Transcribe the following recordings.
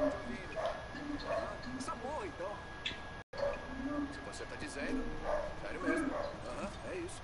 Essa porra, então. Se você tá dizendo, sério mesmo. Aham, é isso.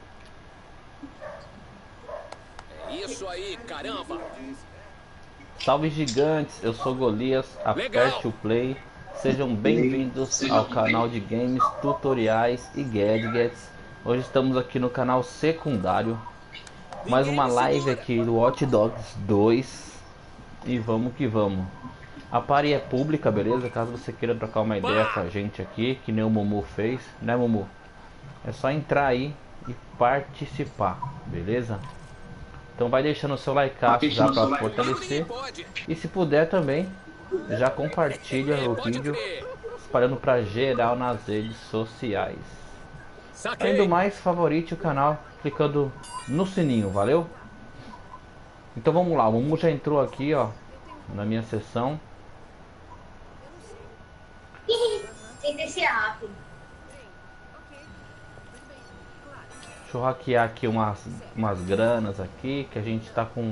É isso aí, caramba! Salve gigantes, eu sou Golias, Legal! aperte o play. Sejam bem-vindos ao canal de games, tutoriais e gadgets. Hoje estamos aqui no canal secundário. Mais Ninguém uma me live segura! aqui do Watch Dogs 2. E vamos que vamos. A party é pública, beleza? Caso você queira trocar uma ideia com a gente aqui, que nem o Mumu fez, né Mumu? É só entrar aí e participar, beleza? Então vai deixando o seu like já para fortalecer. E se puder também, já compartilha o Pode vídeo crer! espalhando para geral nas redes sociais. Além do Saquei! mais, favorite o canal clicando no sininho, valeu? Então vamos lá, o Mumu já entrou aqui, ó, na minha sessão. Tem que ser rápido. Deixa eu hackear aqui umas granas aqui, que a gente tá com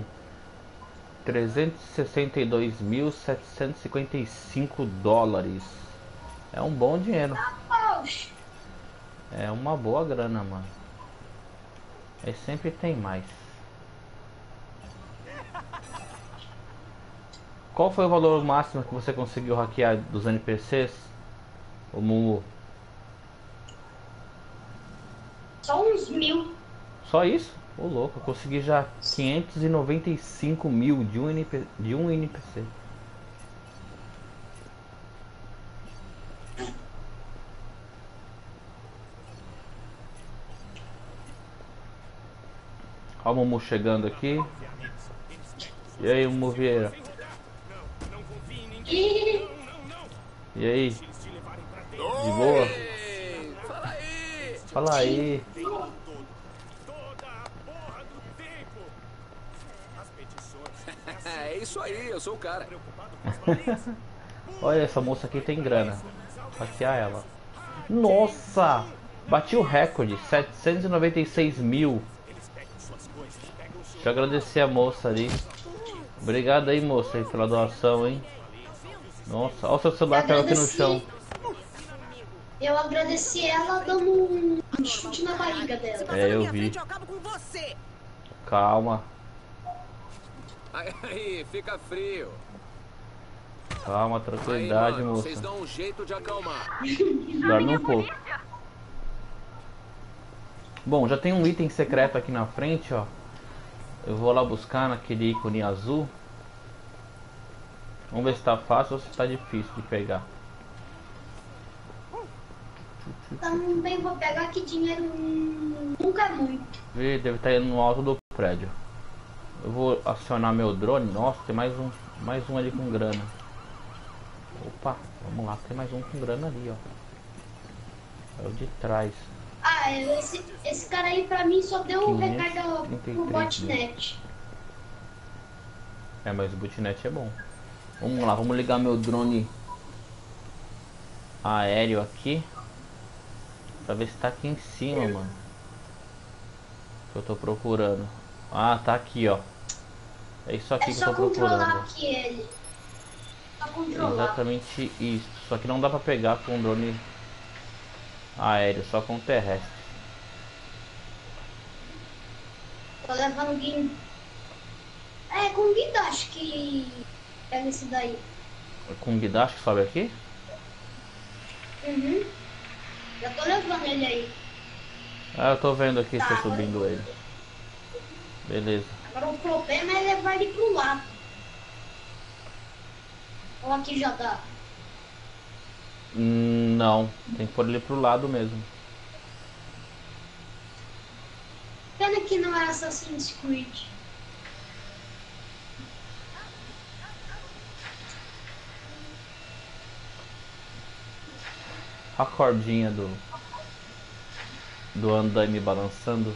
362.755 dólares. É um bom dinheiro. Poxa, É uma boa grana, mano. Aí sempre tem mais. Qual foi o valor máximo que você conseguiu hackear dos NPCs? O Mumu? só uns 1000. Só isso? Ô louco, eu consegui já 595 mil de um NPC. Ó o Mumu chegando aqui. E aí, Mumu Vieira? E E aí? De boa? Ei, fala aí! Fala aí. É isso aí, eu sou o cara. Olha, essa moça aqui tem grana. Hackear ela. Nossa! Bati o recorde, 796 mil. Deixa eu agradecer a moça ali. Obrigado aí, moça, aí, pela doação, hein? Nossa, olha o seu celular caiu aqui no chão. eu agradeci ela dando um chute na barriga dela. É, eu vi. Calma, Aí, fica frio. calma, Aí, tranquilidade, mano, moça. vocês dão um jeito de acalmar. Dorme um pouco. Bom, já tem um item secreto aqui na frente, ó. Eu vou lá buscar naquele ícone azul. Vamos ver se tá fácil ou se tá difícil de pegar. Também vou pegar que dinheiro nunca é muito. Vê, deve estar indo no alto do prédio. Eu vou acionar meu drone. Nossa, tem mais um ali com grana. Opa, vamos lá, tem mais um com grana ali, ó. É o de trás. Ah, esse cara aí pra mim só deu recarga pro 533 botnet. É, mas o botnet é bom. Vamos lá, vamos ligar meu drone aéreo aqui. Pra ver se tá aqui em cima, mano. Que eu tô procurando. Ah, tá aqui, ó. É isso aqui É que eu só tô controlar procurando. aqui ele. Só controlar. Exatamente isso. Só que não dá pra pegar com drone aéreo, só com terrestre. Tô levando guinda. É, com guinda acho que pega esse daí. Com guindaste que sobe aqui? Uhum. Já tô levando ele aí. Ah, eu tô vendo aqui Tá, você subindo ele. Beleza. Agora o problema é levar ele pro lado. Ou aqui já dá. Não, tem que pôr ele pro lado mesmo. Pena que não é Assassin's Creed. A cordinha do andaime balançando.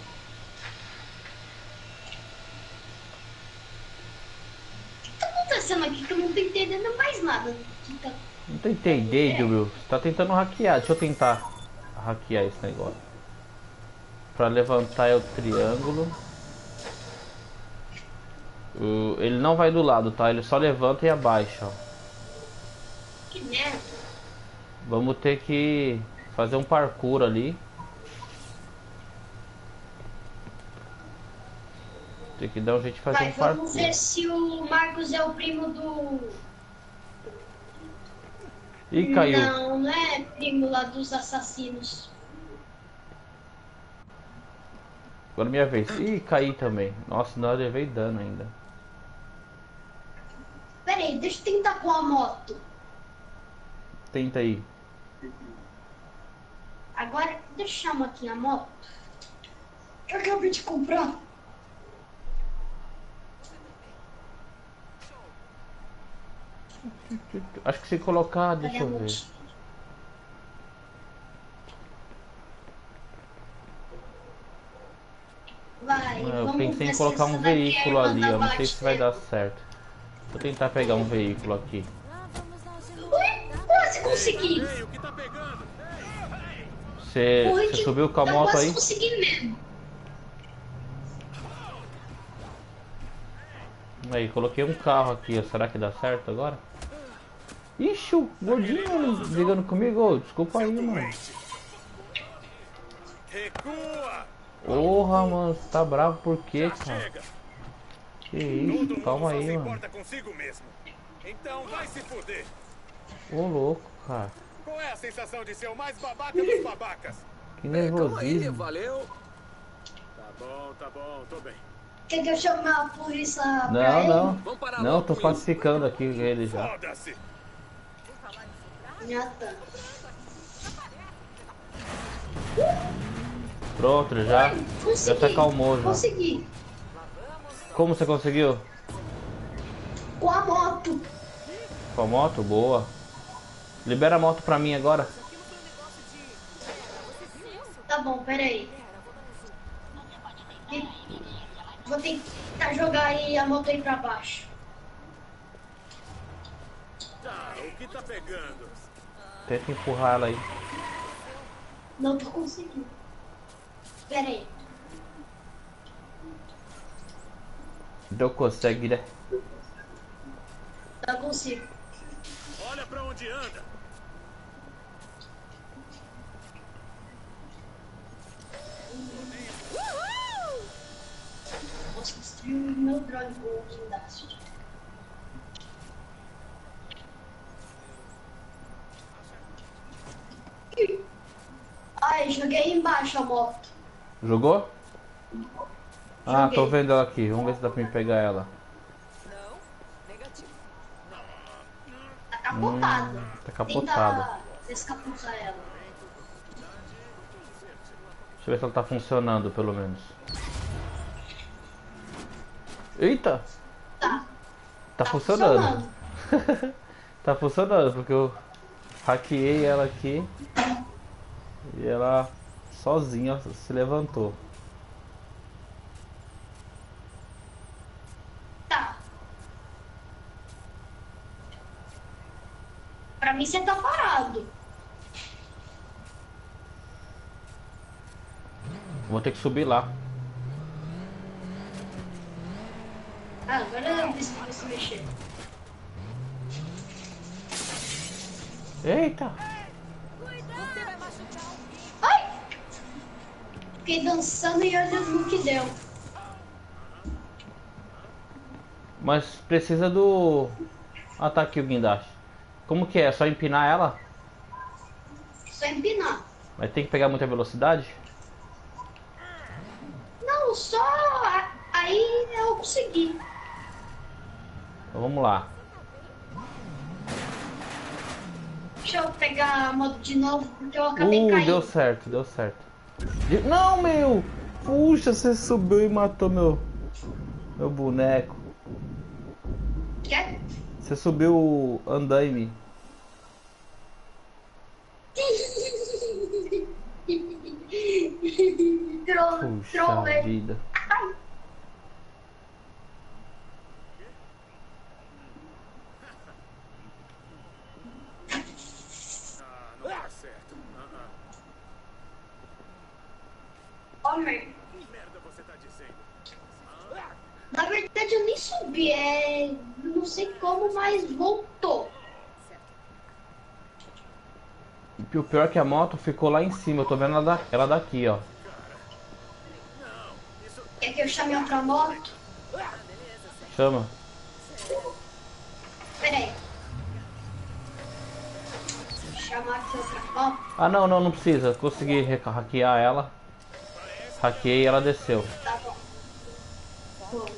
O que tá acontecendo aqui que eu não tô entendendo mais nada. Não tentei, Gabriel. Você tá tentando hackear. Deixa eu tentar hackear esse negócio. Pra levantar é o triângulo. Ele não vai do lado, tá? Ele só levanta e abaixa, ó. Que merda. Vamos ter que fazer um parkour ali. Tem que dar um jeito de fazer Vai, um parkour. vamos ver se o Marcos é o primo do... Ih, caiu. Não, não é primo lá dos assassinos. Agora é minha vez. Ih, caí também. Nossa, não, eu levei dano ainda. Pera aí, deixa eu tentar com a moto. Tenta aí. Agora, deixa eu chamar aqui a moto. Eu acabei de comprar. Acho que se colocar, Cadê deixa a eu ver. moto? Vai, Eu vamos pensei ver em se colocar essa um daqui é a veículo irmã ali, da ó. Não sei se vai Batman. dar certo. Vou tentar pegar um veículo aqui. Ui, quase consegui. Ei, o que tá pegando? Você subiu com a eu moto quase aí? consegui mesmo. Aí, coloquei um carro aqui, ó. Será que dá certo agora? Ixi, o gordinho brigando comigo. Ô, desculpa aí, mano. Recua! Porra, mano, você tá bravo por quê, cara? Chega! Que isso, calma aí, mano. importa consigo mesmo. Então vai se fuder. Ô, louco, cara. Qual é a sensação de ser o mais babaca dos babacas? Que Calma aí, nervosismo. valeu. Tá bom, tô bem. Quer que eu chame a polícia pra Não, ele? não. Vamos parar Não, logo tô com pacificando aqui ele já. Foda-se! Já tá. Pronto, já se acalmou já. Consegui. Como você conseguiu? Com a moto. Com a moto? Boa. Libera a moto pra mim agora. Tá bom, peraí. Vou tentar jogar aí a moto aí pra baixo. Tá, o que tá pegando? Tenta empurrar ela aí. Não tô conseguindo. Peraí. Não consegue, né? Não consigo. Olha pra onde anda. Posso construir o meu drone com o guindaste. Ai, joguei embaixo a moto. Jogou? Ah, Joguei. tô vendo ela aqui. Vamos ver se dá pra mim pegar ela. Tá capotada. Tá capotada. Tenta descapotar ela. Deixa eu ver se ela tá funcionando, pelo menos. Eita! Tá. Tá funcionando. Tá funcionando, porque eu hackeei ela aqui. E ela sozinha se levantou. Tá. Pra mim você tá parado. Vou ter que subir lá. Ah, agora eu vi se você mexer. Eita! Ai! Fiquei dançando e olhando no que deu. Mas precisa do... Ah, tá aqui o guindaste. Como que é? É só empinar ela? Só empinar. Mas tem que pegar muita velocidade? Não, só aí eu consegui. Então vamos lá. Deixa eu pegar a moto de novo, porque eu acabei caindo. Deu certo, deu certo. Não, meu! Puxa, você subiu e matou meu boneco. Quer? Você subiu o andaime. Puxa Trolei. vida. Não dá certo. Homem, Que merda você tá dizendo? na verdade eu nem subi, não sei como, mas voltou. O pior é que a moto ficou lá em cima. Eu tô vendo ela daqui, ó. Quer que eu chame outra moto? Chama. Pera aí. Vou chamar aqui outra moto. Ah, não precisa. Consegui hackear ela. Hackeei e ela desceu. Tá bom. Pronto.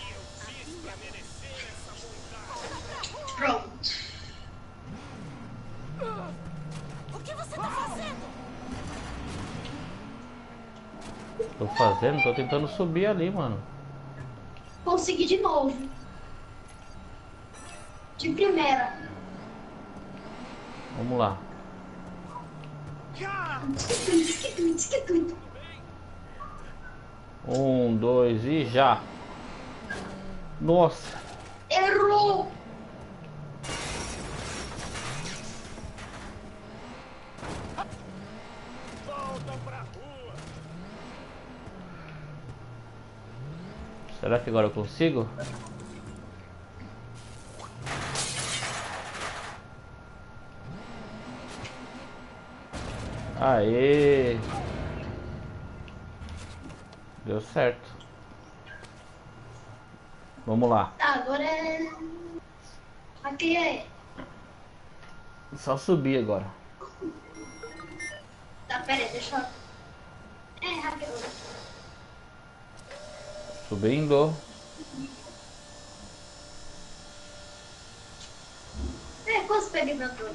O que você tá fazendo? Tô fazendo? Tô tentando subir ali, mano. Consegui de novo. De primeira. Vamos lá. Esquituito. 1, 2 e já. Nossa. Errou. Volta pra rua. Será que agora eu consigo? Aê! Deu certo. Vamos lá. Tá, agora é... Aqui é... Só subir agora. Tá, pera aí, deixa eu... É, hackeou. Subindo. Quantos peguei pra tudo?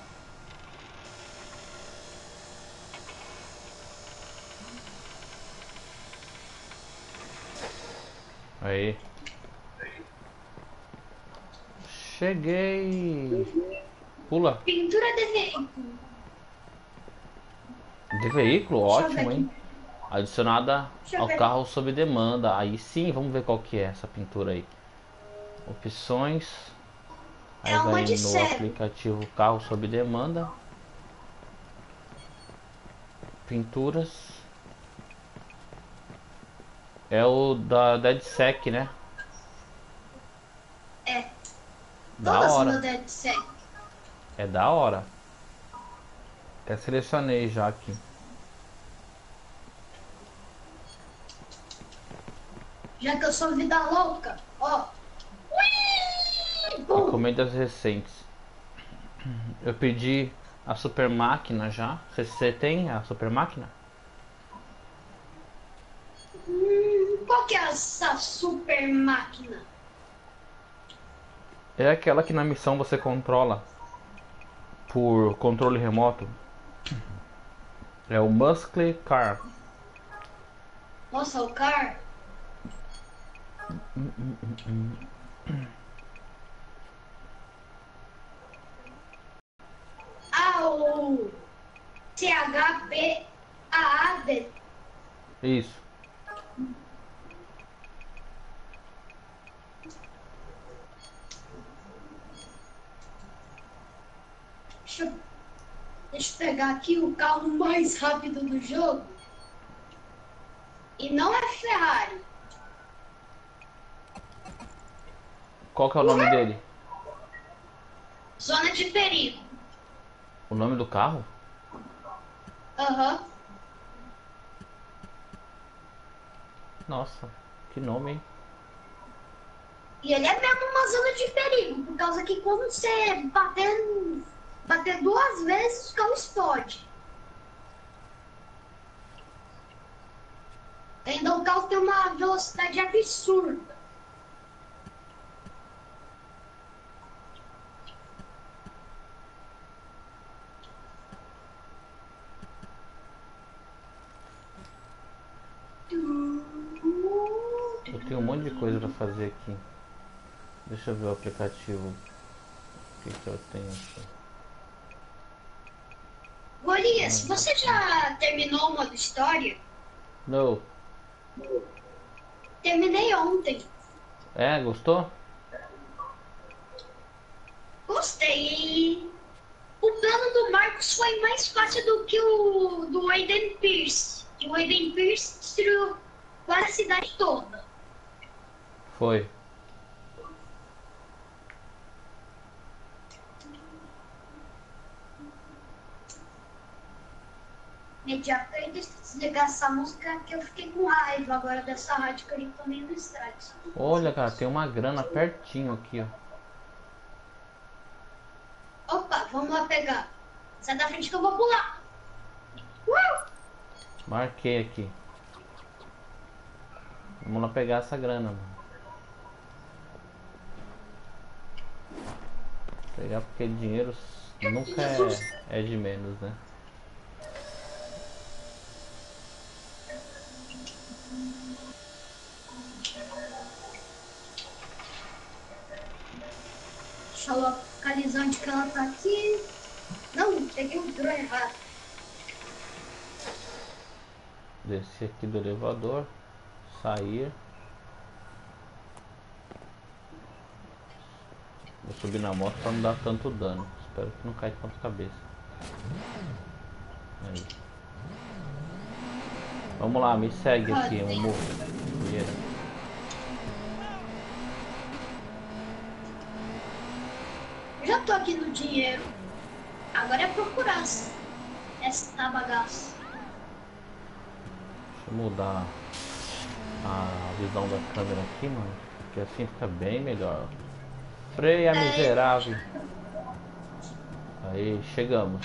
Aí. Cheguei. Pula. Pintura de veículo. De veículo? Deixa eu ver Ótimo, aqui. hein? Adicionada Deixa eu ao ver. carro sob demanda. Aí sim, vamos ver qual que é essa pintura aí. Opções. Aí É uma vai de no cego. aplicativo carro sob demanda. Pinturas. É o da DeadSec, né? É. Da Todas hora. meu Dead Sec. É da hora. Até selecionei já aqui. Já que eu sou vida louca, ó. Ui! Bum! Encomendas recentes. Eu pedi a super máquina já. Você tem a super máquina? Qual que é essa super máquina? É aquela que na missão você controla por controle remoto. É o Muscle Car. Nossa, o car. Ah, o CHPAAD. Isso. Deixa eu pegar aqui o carro mais rápido do jogo. E não é Ferrari. Qual que é o nome dele? Zona de perigo. O nome do carro? Aham. Nossa, que nome, hein? E ele é mesmo uma zona de perigo. Por causa que quando você bater duas vezes, o carro explode. Ainda o carro tem uma velocidade absurda. Eu tenho um monte de coisa pra fazer aqui. Deixa eu ver o aplicativo. O que eu tenho aqui? Golias, você já terminou o modo história? Não. Terminei ontem. É, gostou? Gostei. O plano do Marcos foi mais fácil do que o do Aiden Pierce. E o Aiden Pierce destruiu quase a cidade toda. Foi. imediato eu desligar essa música que eu fiquei com raiva agora dessa rádio que eu tomei no estrade. Olha, cara, tem uma grana pertinho aqui, ó. Opa, vamos lá pegar. Sai da frente que eu vou pular. Marquei aqui. Vamos lá pegar essa grana, mano. Pegar porque dinheiro nunca é de menos, né? Deixa eu localizar onde que ela tá aqui. Não, peguei o drone errado. Descer aqui do elevador. Sair. Vou subir na moto pra não dar tanto dano. Espero que não caia tanto cabeça. Aí. Vamos lá, me segue aqui, um morro. Já tô aqui no dinheiro. Agora é procurar essa bagaça. Deixa eu mudar a visão da câmera aqui, mano. Que assim fica bem melhor. Freia, miserável. Aí, chegamos.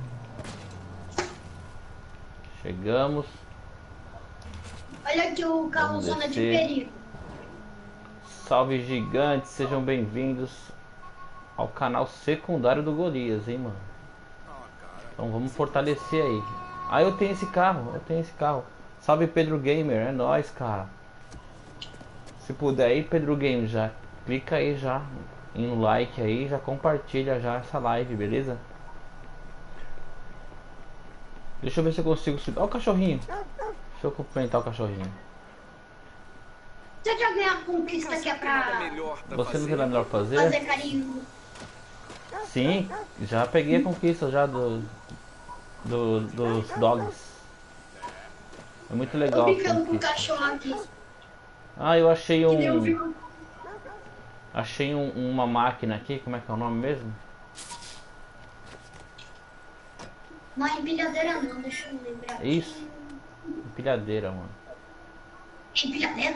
Chegamos. Olha aqui o carro Vamos zona de descer. perigo. Salve gigantes, sejam bem-vindos ao canal secundário do Golias, hein, mano. Então vamos fortalecer aí. Ah, eu tenho esse carro, Salve Pedro Gamer, é nóis, cara. Se puder aí, Pedro Gamer, já clica aí já em like aí, já compartilha já essa live, beleza? Deixa eu ver se eu consigo subir. Olha o cachorrinho. Deixa eu cumprimentar o cachorrinho. Você já ganhou a conquista que é pra Você não tem nada melhor pra fazer? fazer carinho? Sim, já peguei a conquista já dos dogs. É muito Tô legal. brincando com o cachorro aqui. Ah, eu achei Que nem eu vi. Achei uma máquina aqui, como é que é o nome mesmo? Não é empilhadeira não, deixa eu lembrar. Isso. Empilhadeira, mano. Empilhadeira?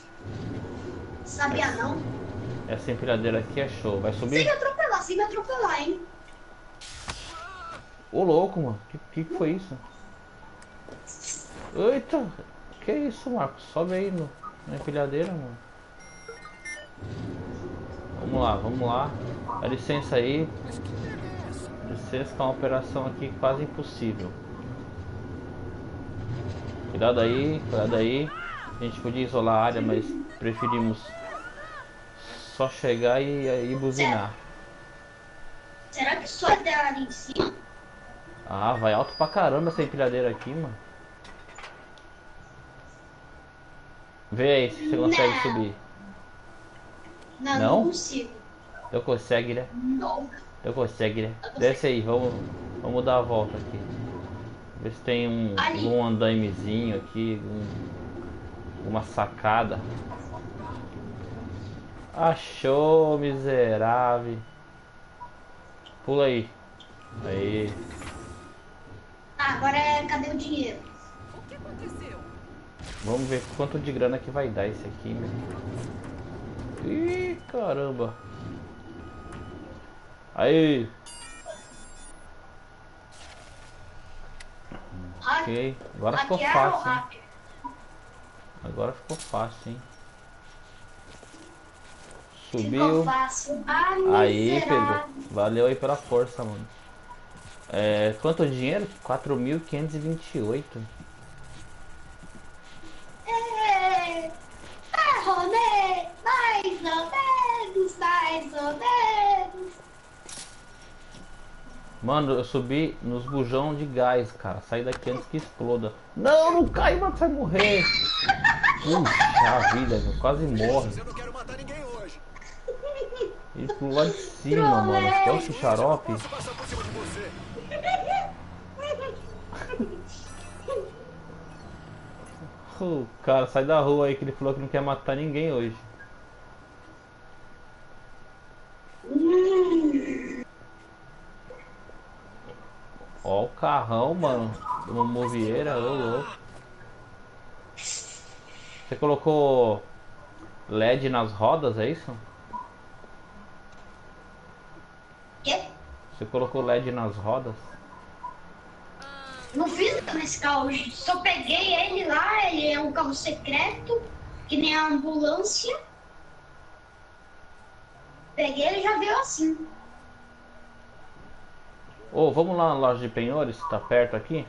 Sabia não? Essa empilhadeira aqui é show. Vai Sem subir? me atropelar, hein? Ô louco, mano. Que foi isso? Eita! Que isso, Marcos? Sobe aí na empilhadeira, mano. Vamos lá. Dá licença aí. Licença, que é uma operação aqui quase impossível. Cuidado aí. A gente podia isolar a área, mas preferimos só chegar e buzinar. Será que só é dela ali em cima? Ah, vai alto pra caramba essa empilhadeira aqui, mano. Vê aí se você consegue Não. subir. Não, Não? não consigo. Então consegue, né? Não. Então consegue, né? Desce aí, vamos dar a volta aqui. Ver se tem Ali. um andaimezinho aqui, uma sacada. Achou, miserável. Pula aí. Aí. Ah, agora cadê o dinheiro? O que aconteceu? Vamos ver quanto de grana que vai dar esse aqui, meu. Ih, caramba. Aí. Ok. Agora ficou Hackearam o fácil, hein? hacker. Agora ficou fácil, hein? Ficou Subiu. fácil. Aí, Miserável. Pedro. Valeu aí pela força, mano. Quanto dinheiro? 4.528. Rolê, mais ou menos. Mano, eu subi nos bujão de gás, cara. Saí daqui antes que exploda. Não cai, mano, vai morrer. Puxa vida, meu, quase morre. Eu não quero matar ninguém hoje. Ele pulou lá de cima, mano. Olha esse xarope. Posso passar por cima de você. O cara, sai da rua aí que ele falou que não quer matar ninguém hoje. Ó o carrão, mano. do Momo Vieira, ô louco. Você colocou LED nas rodas, é isso? Quê? Você colocou LED nas rodas? Não fiz nada nesse carro, só peguei ele lá, ele é um carro secreto, que nem a ambulância. Peguei ele e já veio assim. Ô, vamos lá na loja de penhores, tá perto aqui?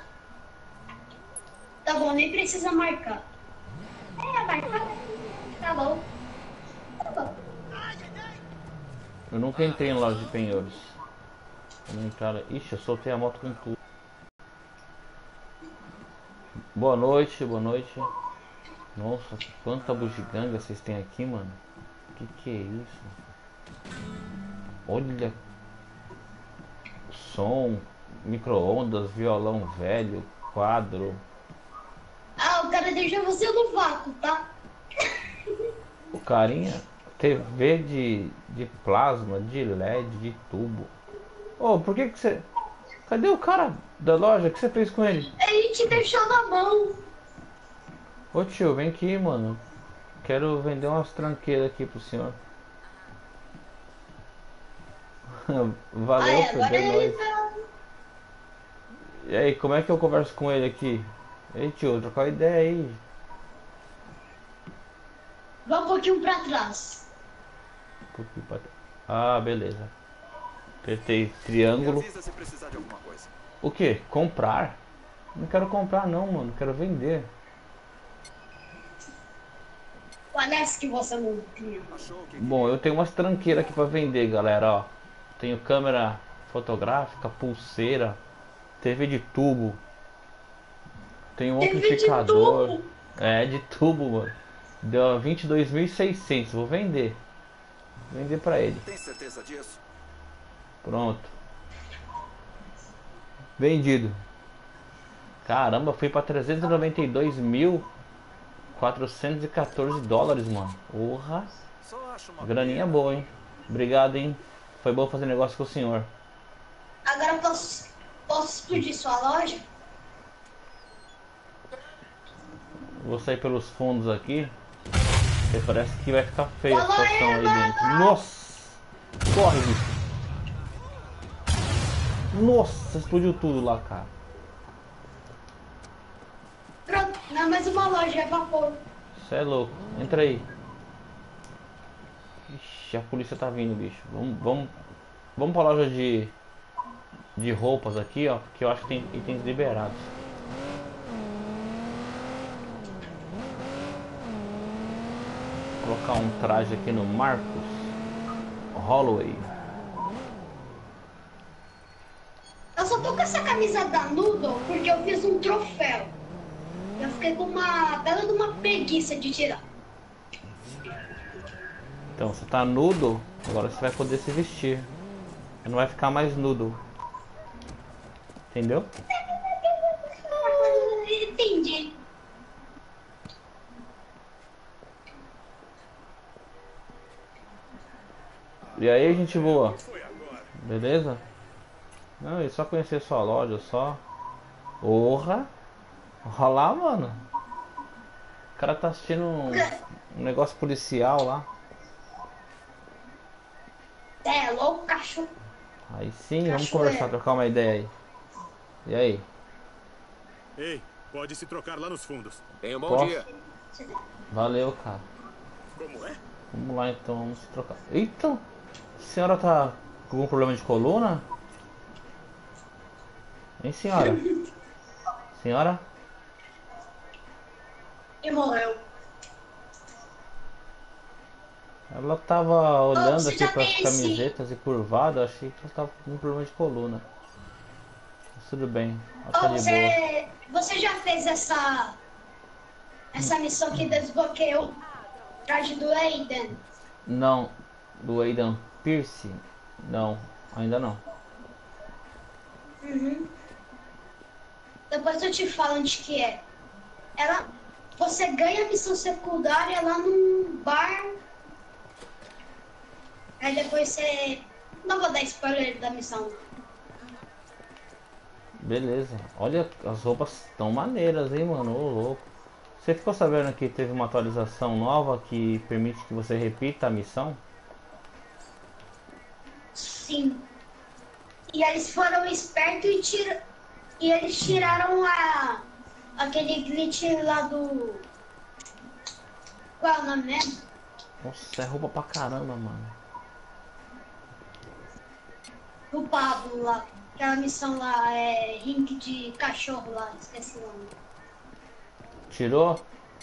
Tá bom, nem precisa marcar. Marcar? Tá bom. Tá bom. Eu nunca entrei em loja de penhores. Vamos entrar... Ixi, eu soltei a moto com tudo. Boa noite, boa noite. Nossa, quanta bugiganga vocês têm aqui, mano. Que é isso? Olha. Som, micro-ondas, violão velho, quadro. Ah, o cara deixou você no vácuo, tá? O carinha, TV de plasma, de LED, de tubo. Ô, por que você... Cadê o cara da loja? O que você fez com ele? A gente deixou na mão. Ô tio, vem aqui, mano. Quero vender umas tranqueiras aqui pro senhor. Valeu, filho, agora é ele nóis. tá... E aí, como é que eu converso com ele aqui? Ei tio, trocar uma ideia aí. Vai um pouquinho pra trás. Ah, beleza. Apertei Me triângulo. avisa se precisar de alguma coisa. O que? Comprar? Não quero comprar não, mano. Quero vender. Parece que você não viu. Achou o que Bom, eu tenho umas tranqueiras aqui pra vender, galera, ó. Tenho câmera fotográfica, pulseira, TV de tubo. Tenho um TV de amplificador. tubo? É, de tubo, mano. Deu 22.600. Vou vender. Vender pra ele. tem certeza disso? Pronto. Vendido. Caramba, fui pra 392.414 dólares, mano. Porra. Só acho uma Graninha boa, hein? Obrigado, hein? Foi bom fazer negócio com o senhor. Agora posso explodir sua loja? Vou sair pelos fundos aqui. Porque parece que vai ficar feia a Fala aí, situação aí mano. dentro. Nossa! Corre, bicho. Nossa, explodiu tudo lá, cara. Pronto, não é mais uma loja, é vapor. Você é louco. Entra aí. Ixi, a polícia tá vindo, bicho. Vamos pra loja de roupas aqui, ó. Porque eu acho que tem itens liberados. Vou colocar um traje aqui no Marcos Holloway. Eu só tô com essa camisa da Noodle porque eu fiz um troféu. Eu fiquei com uma bela de uma preguiça de tirar. Então, você tá nudo, agora você vai poder se vestir. Não vai ficar mais nudo. Entendeu? Entendi. E aí, gente boa? Beleza? Não, é só conhecer sua loja, só. Porra! Olha lá, mano. O cara tá assistindo um negócio policial lá. É, louco, cachorro. Aí sim, vamos Cachoeira. conversar, trocar uma ideia aí. E aí? Ei, pode se trocar lá nos fundos. Tenha um bom Posso? dia. Valeu, cara. Como é? Vamos lá então, vamos se trocar. Eita! A senhora tá com algum problema de coluna? Hein, senhora? Senhora? E morreu. Ela tava olhando você aqui já para as tem esse- camisetas e curvada, achei que ela tava com um problema de coluna. Mas tudo bem, ela tá Ô, de boa. você já fez essa missão que desbloqueou o traje do Aiden? Não, do Aidan Pierce? Não, ainda não. Uhum. Depois eu te falo onde que é. Você ganha a missão secundária lá num bar. Aí depois você... Não vou dar spoiler da missão. Beleza. Olha, as roupas tão maneiras, hein, mano? Ô, louco. Você ficou sabendo que teve uma atualização nova que permite que você repita a missão? Sim. E eles foram espertos e eles tiraram aquele glitch lá do... Qual é o nome mesmo? Nossa, é roupa pra caramba, mano. Do Pablo lá. Aquela missão lá, rink de cachorro lá, esqueci o nome. Tirou?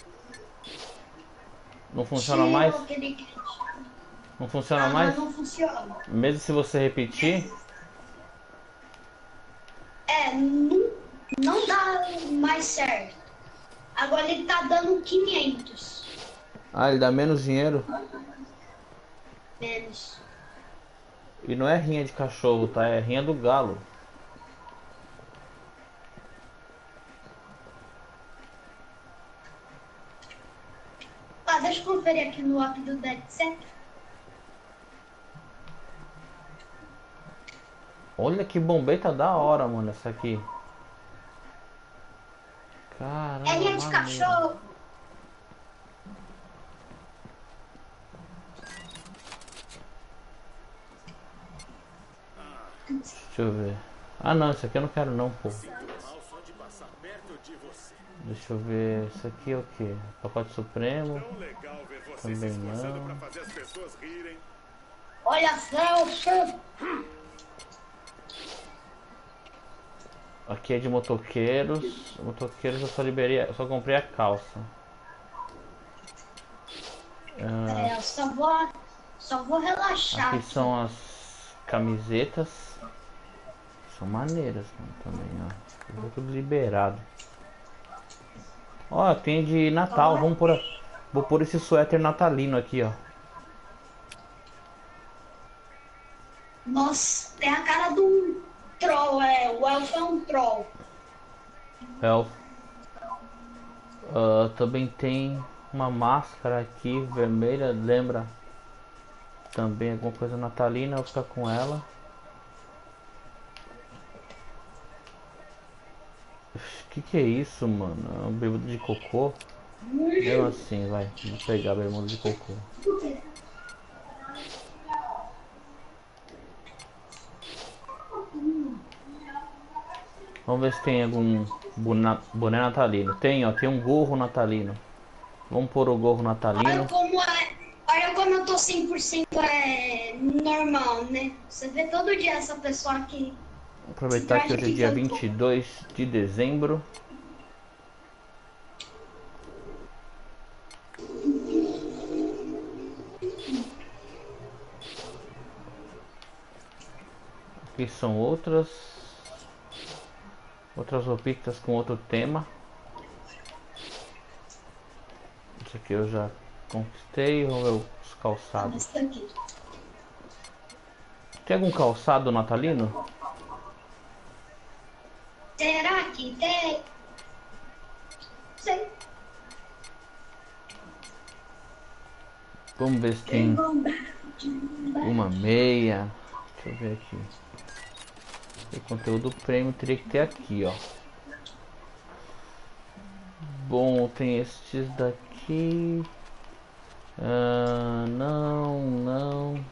Não funciona Tirou mais? aquele glitch. Não funciona Ah, mais? não funciona. Mesmo se você repetir? Não dá mais certo. Agora ele tá dando 500. Ah, ele dá menos dinheiro? Menos. E não é rinha de cachorro, tá? É rinha do galo. Ah, deixa eu conferir aqui no app do Dead Set. Olha que bombeta da hora, mano, essa aqui. Caramba, É rinha de maneiro. cachorro. Deixa eu ver. Ah não, isso aqui eu não quero não, pô. Mal só de passar perto de você. Deixa eu ver. Isso aqui é o que? Pacote Supremo. Tão legal ver você Também se esforçando não. pra fazer as pessoas rirem. Olha só, chefe. Aqui é de motoqueiros. Motoqueiros eu só liberei. Eu só comprei a calça. Ah, Eu só vou relaxar. aqui são as camisetas. São maneiras, mano, também, ó. Ficou tudo liberado. Ó, tem de Natal. Vou pôr esse suéter natalino aqui, ó. Nossa, tem a cara do troll, o elfo é um troll. Elf. Também tem uma máscara aqui vermelha, lembra também alguma coisa natalina, eu vou ficar com ela. Que é isso, mano? É um bermuda de cocô? Mesmo assim, vai, vou pegar a bermuda de cocô. Vamos ver se tem algum boné natalino. Tem, ó, tem um gorro natalino. Vamos pôr o gorro natalino. Olha como eu tô 100% normal, né? Você vê todo dia essa pessoa aqui. Aproveitar que hoje é dia 22 de dezembro. Aqui são outras roupitas com outro tema. Isso aqui eu já conquistei. Vamos ver os calçados. Tem algum calçado natalino? Será que tem? Sei. Vamos ver se tem uma meia. Deixa eu ver aqui. O conteúdo premium teria que ter aqui, ó. Bom, tem estes daqui. Não.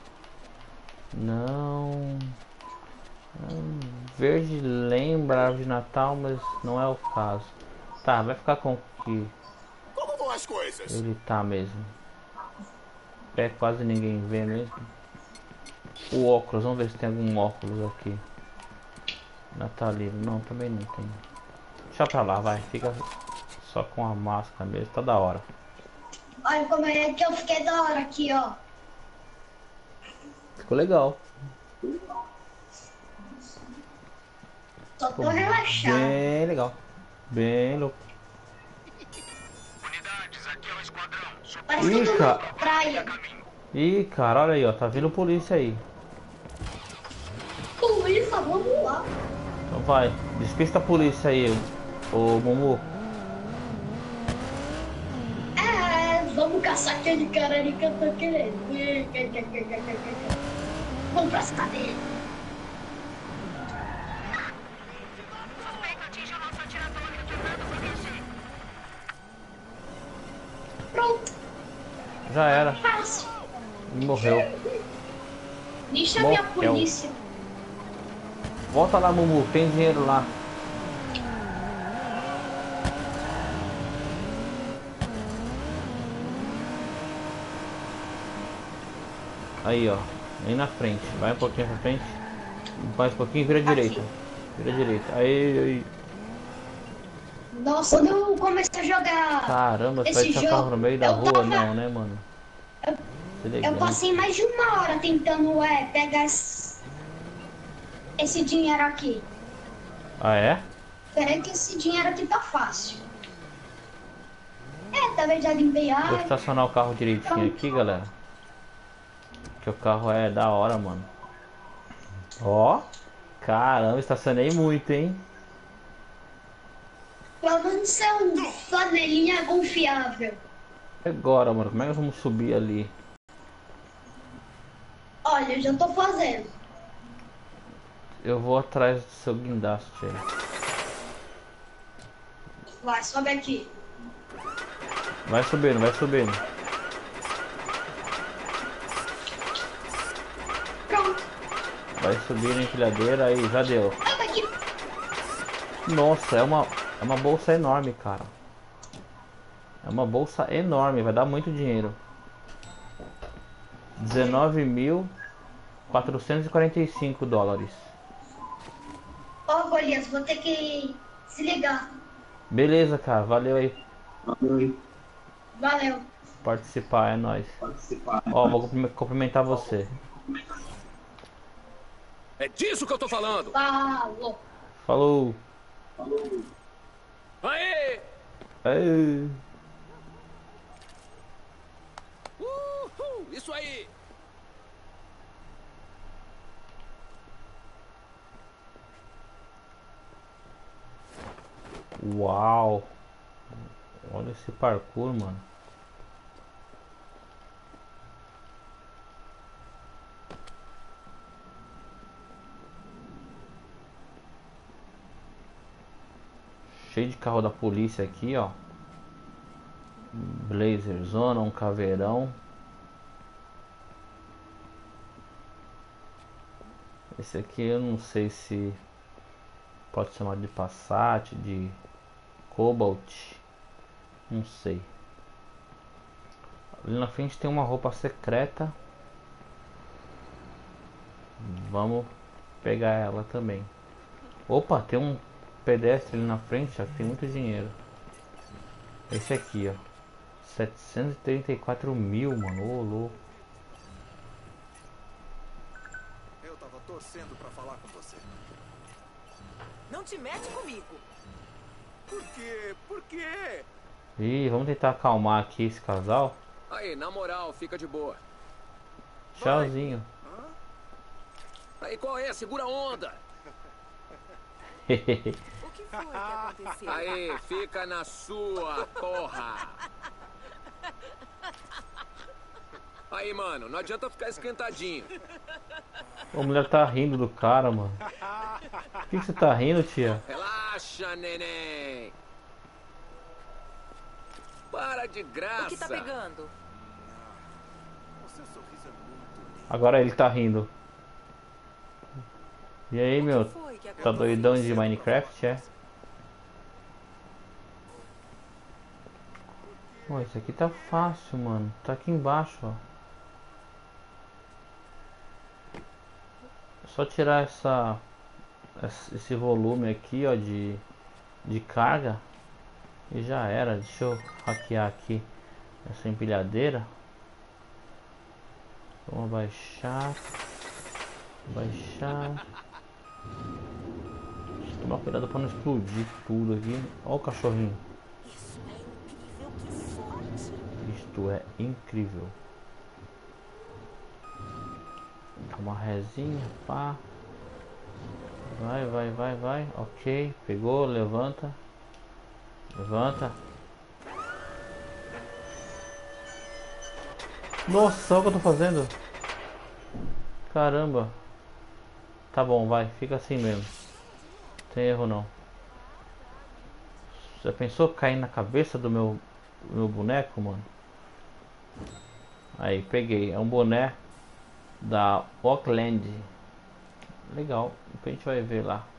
Verde lembra a árvore de Natal, mas não é o caso. Tá, vai ficar com o que Como vão as coisas? ele tá mesmo. É quase ninguém vê mesmo. O óculos, vamos ver se tem algum óculos aqui. Natalino, não, também não tem. Deixa pra lá, vai. Fica só com a máscara mesmo, tá da hora. Olha como é que eu fiquei da hora aqui, ó. Ficou legal. Só tô relaxado. Bem legal. Bem louco. Unidades, aqui é o esquadrão. Parece que eu tô na praia. Ih, cara, olha aí, ó. Tá vindo polícia aí. Polícia, vamos lá. Então vai. Despista a polícia aí, ô Mumu. Vamos caçar aquele cara ali que eu tô querendo. Vamos pra cima dele. já era. Fácil. E morreu. Nem chamei a Morreu. polícia. Volta lá, Mumu, tem dinheiro lá. Aí, ó. Aí na frente. Vai um pouquinho pra frente. Mais um pouquinho, vira direita. Vira direita. Aí. Nossa, quando eu comecei a jogar Caramba, você vai esse deixar o carro no jogo, meio da eu rua? tava- Não, né, mano? eu passei mais de 1 hora tentando pegar esse dinheiro aqui. Ah, é? Peraí que esse dinheiro aqui tá fácil. Talvez já limpei a Vou área. estacionar o carro direitinho aqui, galera. Que o carro é da hora, mano. Ó. Caramba, estacionei muito, hein? Pelo menos é um flanelinha confiável. Agora, mano, como é que vamos subir ali? Olha, eu já tô fazendo. Eu vou atrás do seu guindaste aí. Vai, sobe aqui. Vai subindo, vai subindo. Pronto. Vai subir na empilhadeira aí, já deu. Sobe aqui. Nossa, é uma bolsa enorme, cara. É uma bolsa enorme, vai dar muito dinheiro. 19.445 dólares. Ó, Golias, vou ter que se ligar. Beleza, cara, valeu aí Valeu. participar, é nóis. Ó, vou cumprimentar você. É disso que eu tô falando. Falou. Falou. Aê! Ei. Uhul! Isso aí! Uau. Olha esse parkour, mano. Cheio de carro da polícia aqui, ó. Blazer Zona, um caveirão. Esse aqui eu não sei se pode chamar de Passat, de Cobalt. Não sei. Ali na frente tem uma roupa secreta. Vamos pegar ela também. Opa, tem um pedestre ali na frente, ó, que tem muito dinheiro. Esse aqui, ó. 734 mil, mano. Ô, louco. Eu tava torcendo pra falar com você. Não te mete comigo. Por quê? Por quê? Ih, vamos tentar acalmar aqui esse casal. Aí, na moral, fica de boa. Tchauzinho. Aí, qual é? Segura a onda. O que foi que aconteceu? Aí, fica na sua, porra. Aí, mano, não adianta ficar esquentadinho. A mulher tá rindo do cara, mano. Por que você tá rindo, tia? Relaxa, neném. Para de graça. O que tá pegando? O seu sorriso é muito lindo. Agora ele tá rindo. E aí, meu? Foi que Tá aconteceu? doidão de Minecraft, é? Pô, isso aqui tá fácil, mano. Tá aqui embaixo, ó. É só tirar esse volume aqui, ó, de carga. E já era. Deixa eu hackear aqui essa empilhadeira. Vamos baixar. Baixar. Deixa eu tomar cuidado pra não explodir tudo aqui. Ó o cachorrinho. Isso é incrível, que sorte. Isto é incrível. Dá uma resinha, pá. Vai, vai, vai, vai. Ok, pegou, levanta. Levanta. Nossa, olha o que eu tô fazendo. Caramba. Tá bom, vai, fica assim mesmo. Não tem erro não. Já pensou cair na cabeça do meu boneco, mano? Aí, peguei. É um boné da Auckland. Legal. Depois a gente vai ver lá.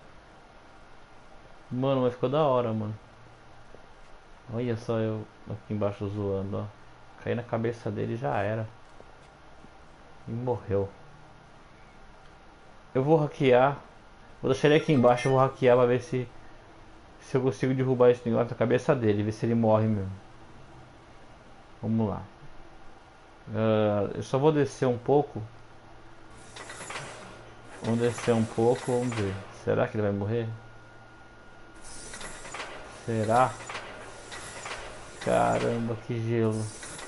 Mano, mas ficou da hora, mano. Olha só eu aqui embaixo zoando, ó. Caí na cabeça dele e já era. E morreu. Eu vou hackear. Vou deixar ele aqui embaixo, eu vou hackear pra ver se eu consigo derrubar esse negócio da cabeça dele, ver se ele morre mesmo. Vamos lá. Eu só vou descer um pouco. Vamos descer um pouco, vamos ver. Será que ele vai morrer? Será? Caramba, que gelo.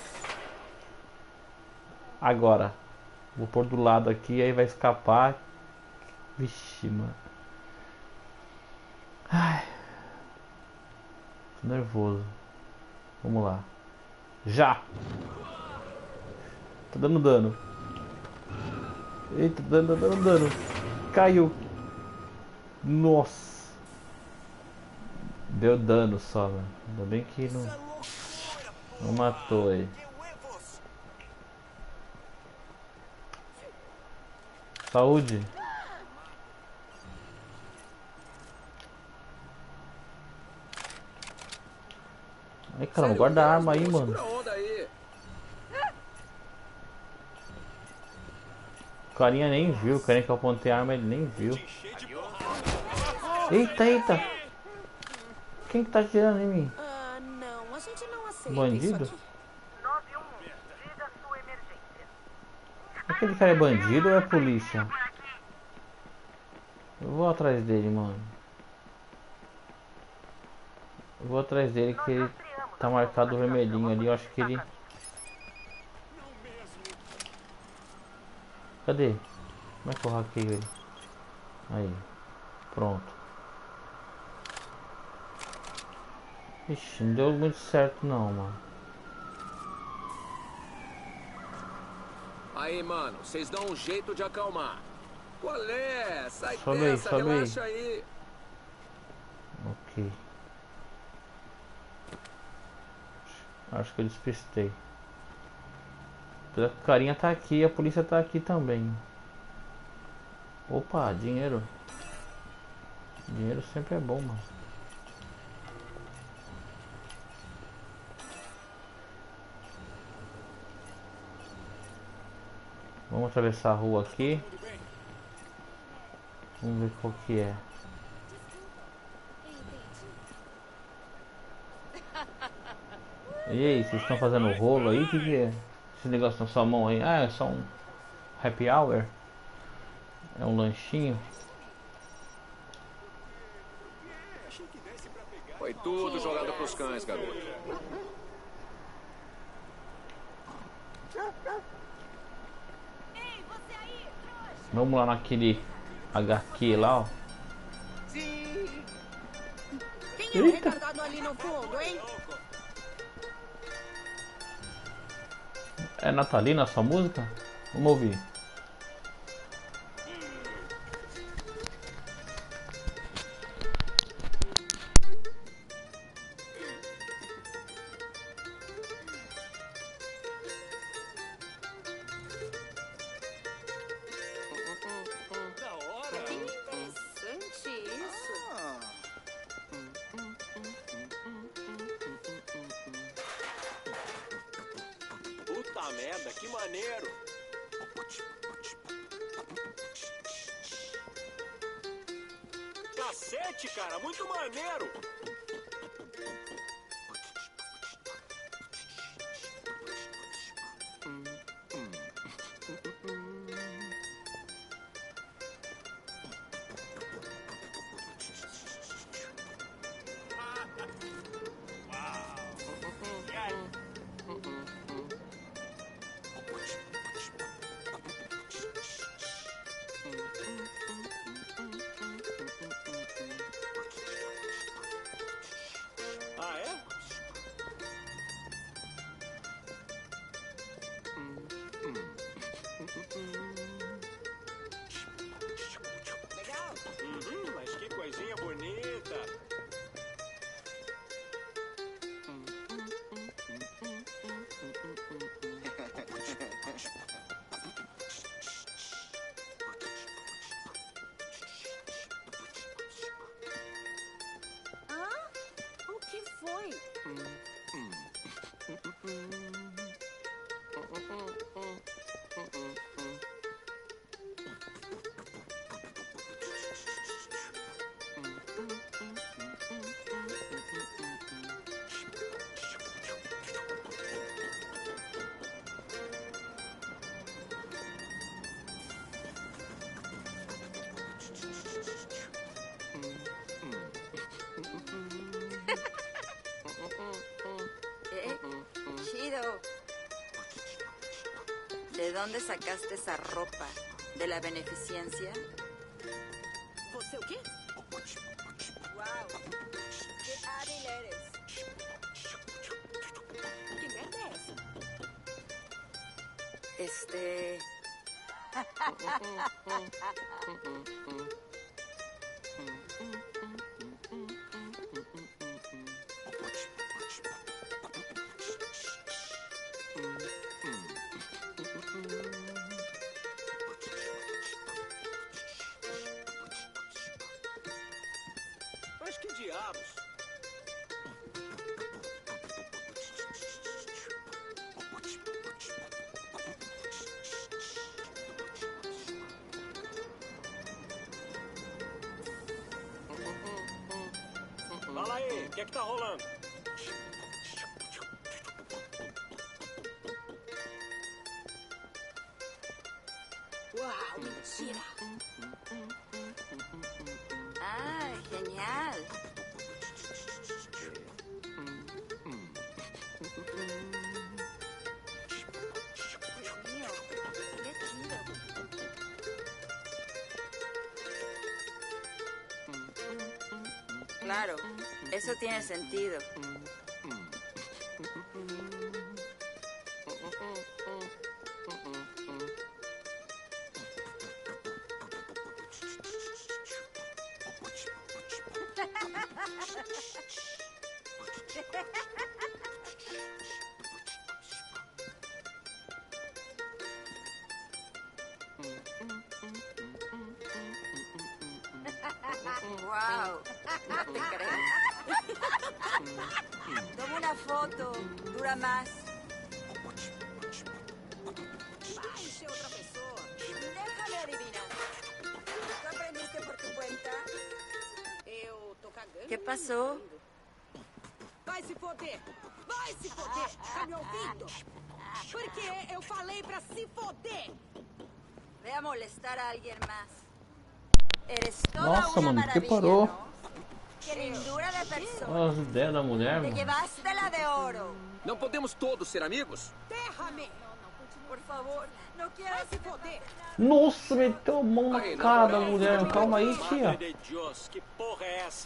Agora. Vou pôr do lado aqui, aí vai escapar. Vixe, mano. Ai. Tô nervoso. Vamos lá. Já! Tá dando dano. Eita, dando dano. Caiu. Nossa. Deu dano só, mano. Ainda bem que não matou ele. Saúde. Ai, caramba, guarda a arma aí, mano. O carinha nem viu, o carinha que eu apontei a arma, ele nem viu. Eita, eita. Quem que tá atirando em mim? Ah, não, a gente não aceita Bandido? isso aqui. 911, diga a sua emergência. Aquele cara é bandido ou é polícia? Eu vou atrás dele, mano. Eu vou atrás dele que ele tá marcado vermelhinho ali. Eu acho que ele... Cadê? Como é que eu hackeio ele? Aí. Pronto. Ixi, não deu muito certo não, mano. Aí, mano, vocês dão um jeito de acalmar. Qual é? Sai Sobe aí, dessa, sobe aí. relaxa aí. Ok. Acho que eu despistei. O carinha tá aqui, a polícia tá aqui também. Opa, dinheiro. Dinheiro sempre é bom, mano. Vamos atravessar a rua aqui. Vamos ver qual que é. E aí, vocês estão fazendo rolo aí? O que é? Esse negócio na sua mão aí? Ah, é só um happy hour? É um lanchinho? Foi tudo jogado pros cães, garoto. Vamos lá naquele HQ lá, ó. Tem um retardado ali no fundo, hein? É natalina essa música? Vamos ouvir. Que interessante isso. Puta merda, que maneiro. Cacete, cara, muito maneiro. ¿De dónde sacaste esa ropa? ¿De la beneficencia? Você o quê? ¡Wow! ¡Qué hábil eres! Que merda é essa? Mas que diabos? Fala aí, o que é que tá rolando? Uau, mentira. ¡Ah, genial! Dios mío, qué chido. Claro, eso tiene sentido. ¡Wow! No te creo. Toma una foto. Dura más. Vai encher outra pessoa. Déjame adivinar. ¿Tú aprendiste por tu cuenta? Eu tô cagando. ¿Qué pasó? Vai se foder. Vai se foder. Tá me ouvindo? Porque eu falei pra se foder. Ve a molestar a alguien más. Eres toda Nossa, una mano, por que maravilla, parou? ¿no? ¡Qué lindura de persona! Olha as ideias da mulher, Te mano. llevaste la de oro. Não podemos todos ser amigos? Terra-me. Por favor, no quiero Vai se foder. Nossa, meteu a mão na Aí, na cara da moral, mulher. Calma aí, tia. Madre de Deus, que porra é essa?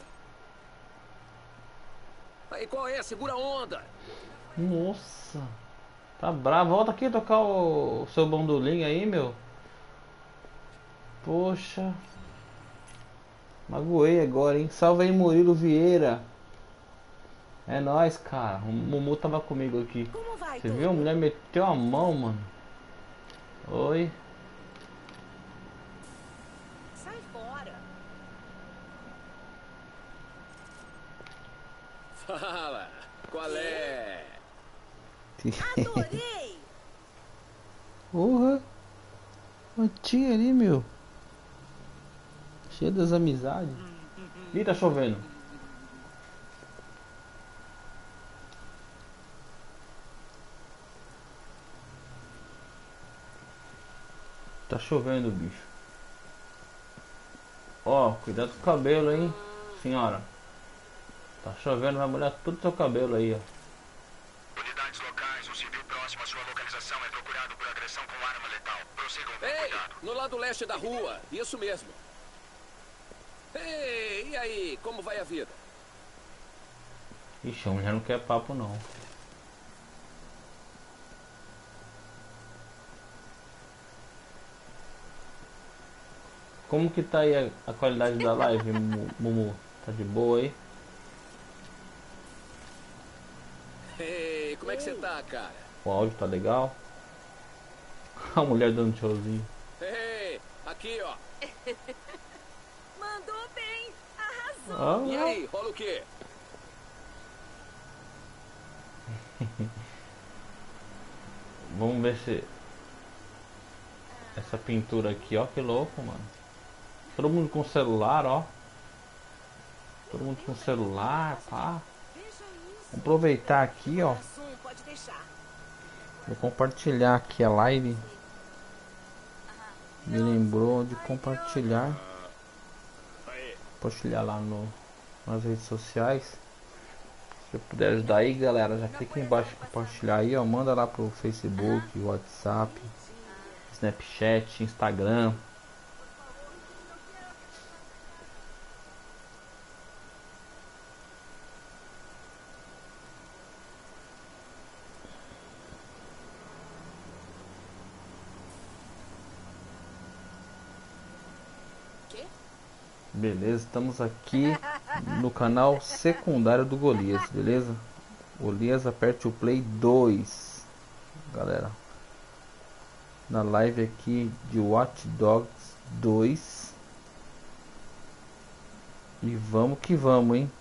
Aí, qual é? Segura a onda. Nossa. Tá bravo. Volta aqui tocar o seu bandolim aí, meu. Poxa. Magoei agora, hein? Salve aí, Murilo Vieira. É nóis, cara. O Mumu tava comigo aqui. Como vai, Você viu? A mulher meteu a mão, mano. Oi. Sai fora. Fala, qual é? Adorei. Porra. Uma tia ali, meu. Cheia das amizades. Ih, tá chovendo. Tá chovendo, bicho. Ó, cuidado com o cabelo, hein, senhora. Tá chovendo, vai molhar todo o seu cabelo aí, ó. Unidades locais, um civil próximo à sua localização é procurado por agressão com arma letal. Prossigam com Ei, cuidado. no lado leste da rua. Isso mesmo. Ei, e aí, como vai a vida? Ixi, a mulher não quer papo, não. Como que tá aí a qualidade da live, Mumu? Tá de boa aí? Ei, como é que você tá, cara? O áudio tá legal? A mulher dando tchauzinho. Ei, aqui, ó. Mandou bem. Arrasou. E aí, rola o quê? Vamos ver se... Essa pintura aqui, ó, que louco, mano. Todo mundo com celular, ó. Todo mundo com celular, pá. Vou aproveitar aqui, ó. Pode deixar. Vou compartilhar aqui a live. Me lembrou de compartilhar. Compartilhar lá nas redes sociais. Se puder ajudar aí, galera, já clica embaixo em compartilhar aí, ó. Manda lá pro Facebook, WhatsApp. Snapchat, Instagram. Beleza, estamos aqui no canal secundário do Golias, beleza? Golias, aperte o play 2, galera. Na live aqui de Watch Dogs 2. E vamos que vamos, hein?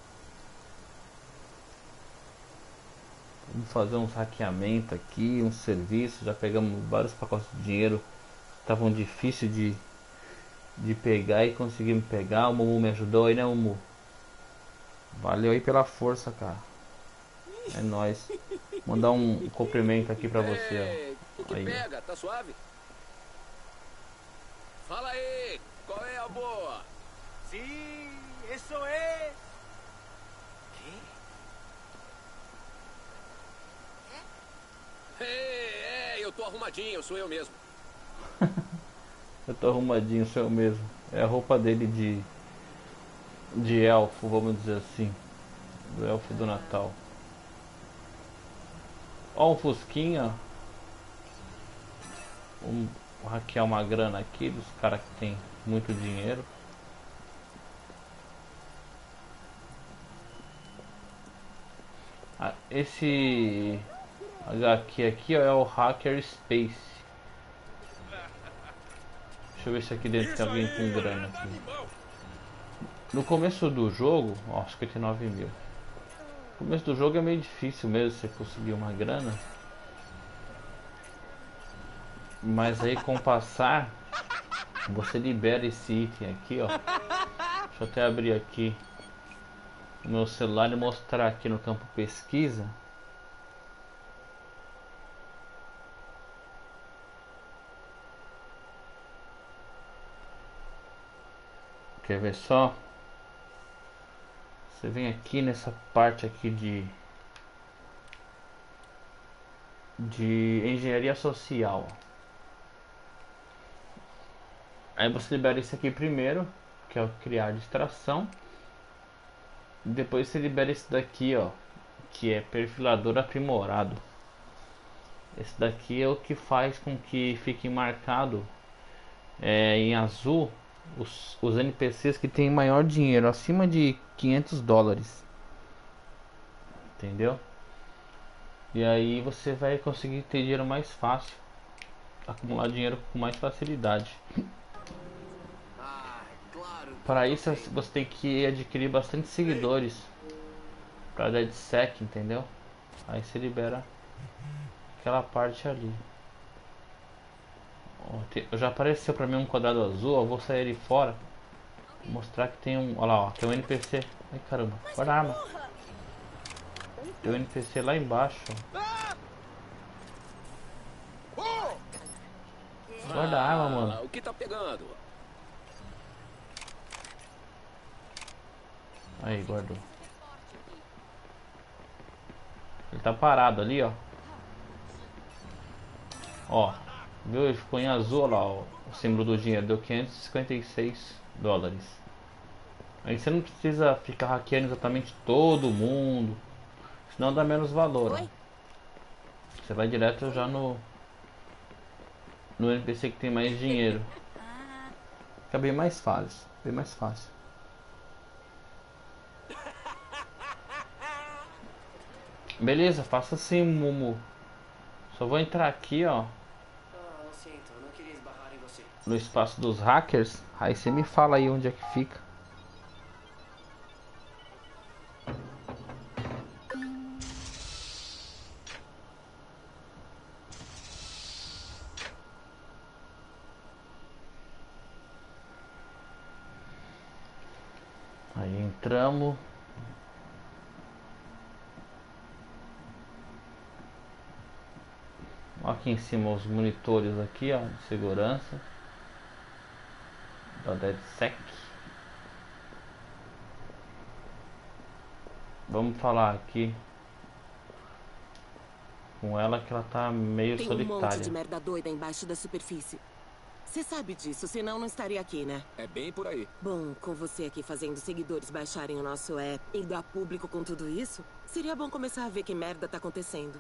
Vamos fazer uns hackeamentos aqui, um serviço. Já pegamos vários pacotes de dinheiro. Estavam difíceis de pegar e conseguimos pegar. O Mumu me ajudou aí, né, Mumu? Valeu aí pela força, cara. É nóis. Mandar um cumprimento aqui pra você, ó. Que Aí. pega? Tá suave? Fala aí, qual é a boa? Sim, isso é. Eu tô arrumadinho, sou eu mesmo. Eu tô arrumadinho, sou eu mesmo. É a roupa dele de elfo, vamos dizer assim. Do elfo do Natal. Ó um fusquinha. Vamos hackear uma grana aqui dos caras que tem muito dinheiro. Esse HQ aqui ó, é o Hacker Space. Deixa eu ver se aqui dentro tem alguém com grana aqui. No começo do jogo, ó, 59 mil. No começo do jogo é meio difícil mesmo você conseguir uma grana. Mas aí com o passar, você libera esse item aqui, ó. Deixa eu até abrir aqui o meu celular e mostrar aqui no campo pesquisa. Quer ver só? Você vem aqui nessa parte aqui de engenharia social. Aí você libera isso aqui primeiro, que é o criar distração. Depois você libera esse daqui, ó, que é perfilador aprimorado. Esse daqui é o que faz com que fique marcado em azul os NPCs que tem maior dinheiro, acima de 500 dólares. Entendeu? E aí você vai conseguir ter dinheiro mais fácil, acumular dinheiro com mais facilidade. Para isso você tem que adquirir bastante seguidores para dar de sec, entendeu? Aí você libera aquela parte ali. Já apareceu para mim um quadrado azul, eu vou sair ali fora. Vou mostrar que tem um, olha lá, ó, tem um NPC. Ai caramba, guarda a arma. Tem um NPC lá embaixo. Guarda a arma, mano. O que tá pegando? Aí, guardou. Ele tá parado ali, ó. Ó, viu? Ele ficou em azul, olha lá, ó, o símbolo do dinheiro. Deu 556 dólares. Aí você não precisa ficar hackeando exatamente todo mundo, senão dá menos valor, ó. Você vai direto já no NPC que tem mais dinheiro. Fica bem mais fácil, bem mais fácil. Beleza, faça assim, Mumu. Só vou entrar aqui, ó, no espaço dos hackers. Aí você me fala aí onde é que fica. Aí entramos. Aqui em cima os monitores aqui, ó, de segurança da DedSec. Vamos falar aqui com ela que ela tá meio Tem um monte solitária. de merda doida embaixo da superfície. Você sabe disso, senão não estaria aqui, né? É bem por aí. Bom, com você aqui fazendo seguidores baixarem o nosso app e dar público com tudo isso, seria bom começar a ver que merda tá acontecendo.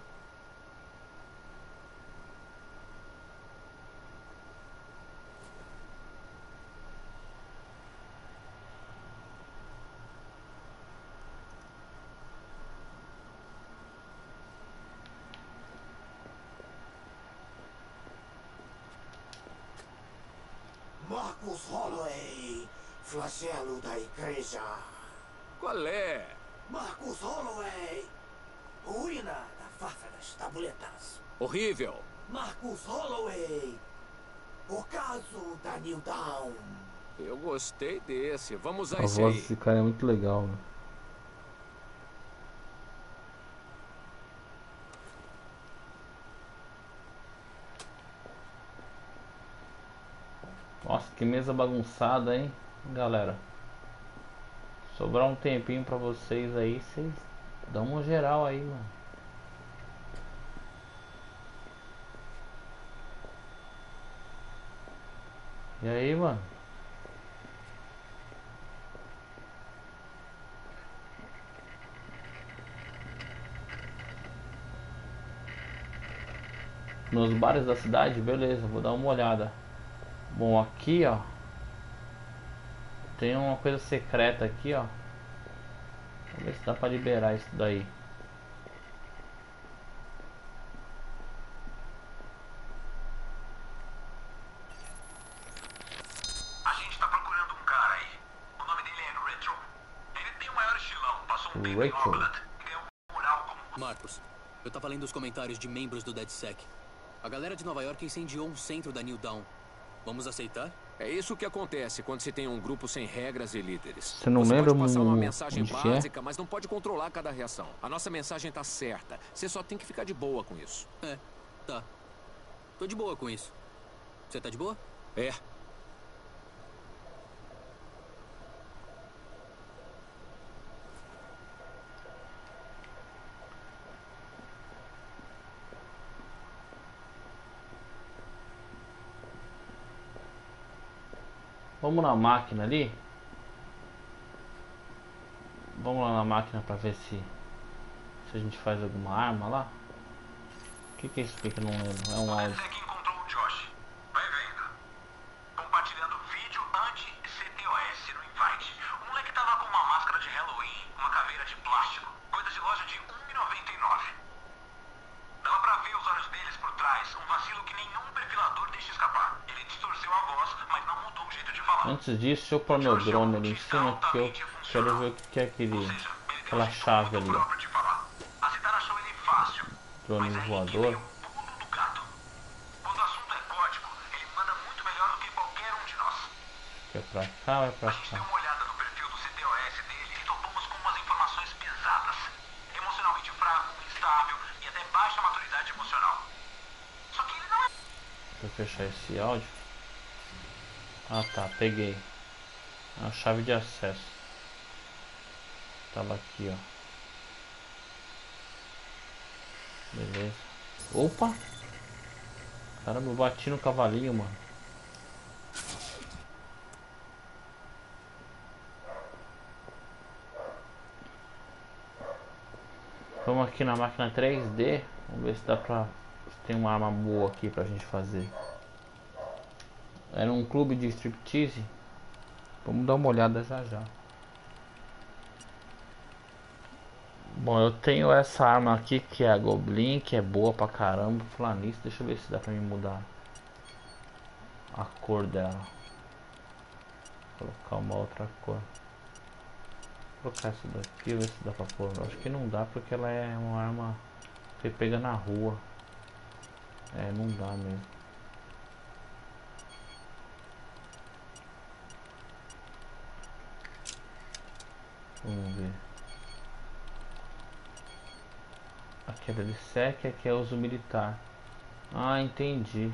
Marcus Holloway, flagelo da igreja. Qual é? Marcus Holloway, ruína da face das tabuletas. Horrível. Marcus Holloway, o caso da New Dawn. Eu gostei desse. Vamos usar A esse voz aí. desse cara é muito legal, né? Nossa, que mesa bagunçada, hein, galera. Sobrar um tempinho pra vocês aí, vocês dão uma geral aí, mano. E aí, mano? Nos bares da cidade, beleza, vou dar uma olhada. Bom, aqui ó, tem uma coisa secreta aqui ó. Vamos ver se dá pra liberar isso daí. A gente tá procurando um cara aí. O nome dele é Rachel. Ele tem o maior estilão. Passou um tempo em Rachel. Oakland e ganhou um mural como... Marcos, eu tava lendo os comentários de membros do DedSec. A galera de Nova York incendiou um centro da New Dawn. Vamos aceitar? É isso que acontece quando se tem um grupo sem regras e líderes. Você não lembra pode passar uma onde mensagem que é? básica, mas não pode controlar cada reação. A nossa mensagem tá certa. Você só tem que ficar de boa com isso. É, tá. Tô de boa com isso. Você tá de boa? É. Vamos na máquina ali. Vamos lá na máquina pra ver se a gente faz alguma arma lá. O que é isso aqui que eu não lembro? É um áudio. Você que encontrou o Josh. Vai vendo. Compartilhando vídeo anti-CTOS no invite. O moleque tava com uma máscara de Halloween, uma caveira de plástico. Coisa de loja de R$1,99. Dava pra ver os olhos deles por trás. Um vacilo que nenhum perfilador deixa escapar. Ele distorceu a voz, mas não mudou o jeito de falar. Antes disso, deixa eu pôr meu drone ali em cima que eu quero ver o que é aquela chave ali, ó. A Citara achou ele fácil. Drone voador. Quando o assunto é código, ele manda muito melhor do que qualquer um de nós. Quer pra cá ou é pra A gente deu cá? uma olhada no perfil do CTOS dele e topamos com umas informações pesadas. Emocionalmente fraco, instável e até baixa maturidade emocional. Só que ele não é... Deixa eu fechar esse áudio. Ah tá, peguei. A chave de acesso. Tava aqui, ó. Beleza. Opa! Caramba, eu bati no cavalinho, mano. Vamos aqui na máquina 3D. Vamos ver se dá pra... se tem uma arma boa aqui pra gente fazer. Era um clube de striptease. Vamos dar uma olhada já já. Bom, eu tenho essa arma aqui que é a Goblin, que é boa pra caramba. Falar nisso, deixa eu ver se dá pra me mudar a cor dela. Vou colocar uma outra cor. Vou colocar essa daqui, ver se dá pra pôr. Acho que não dá porque ela é uma arma que pega na rua. É, não dá mesmo. Vamos ver. Aqui é DedSec, aqui é uso militar. Ah, entendi.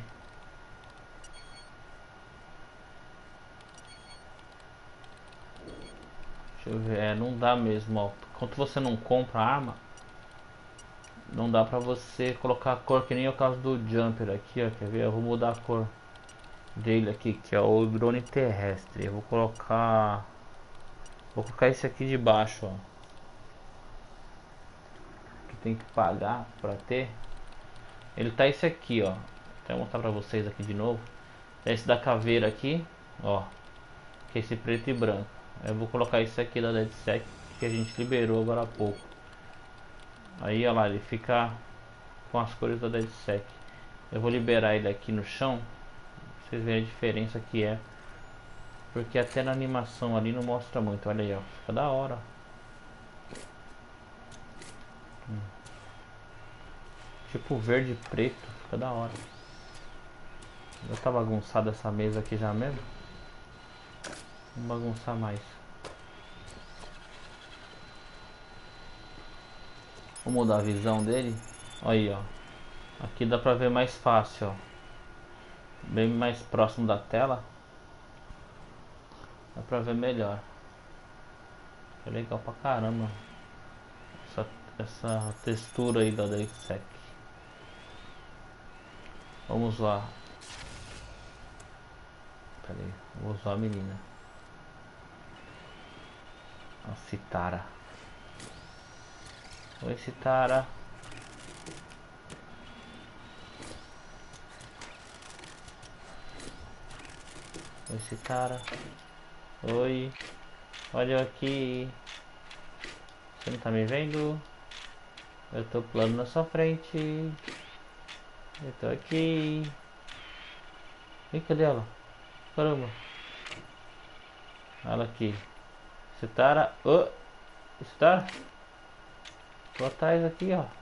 Deixa eu ver, não dá mesmo, ó. Enquanto você não compra a arma, não dá pra você colocar a cor que nem o caso do Jumper aqui, ó. Quer ver? Eu vou mudar a cor dele aqui, que é o drone terrestre. Eu vou colocar esse aqui de baixo, ó. Que tem que pagar pra ter. Ele tá esse aqui, ó. Vou mostrar pra vocês aqui de novo. Esse da caveira aqui, ó. Que é esse preto e branco. Eu vou colocar esse aqui da DedSec que a gente liberou agora há pouco. Aí, ó lá, ele fica com as cores da DedSec. Eu vou liberar ele aqui no chão, pra vocês verem a diferença que é. Porque até na animação ali não mostra muito. Olha aí, ó. Fica da hora. Tipo verde e preto. Fica da hora. Já tá bagunçada essa mesa aqui já mesmo. Vamos bagunçar mais. Vou mudar a visão dele. Aí, ó. Aqui dá pra ver mais fácil, ó. Bem mais próximo da tela. Dá pra ver melhor. É legal pra caramba essa textura aí da DedSec. Vamos lá. Pera aí, vou usar a menina. A Citara. Oi, Citara. Oi, Citara. Oi. Olha eu aqui. Você não tá me vendo? Eu tô pulando na sua frente. Eu tô aqui. Ih, cadê ela? Caramba. Olha aqui. Citara. Oh. Citara. Tô atrás aqui, ó.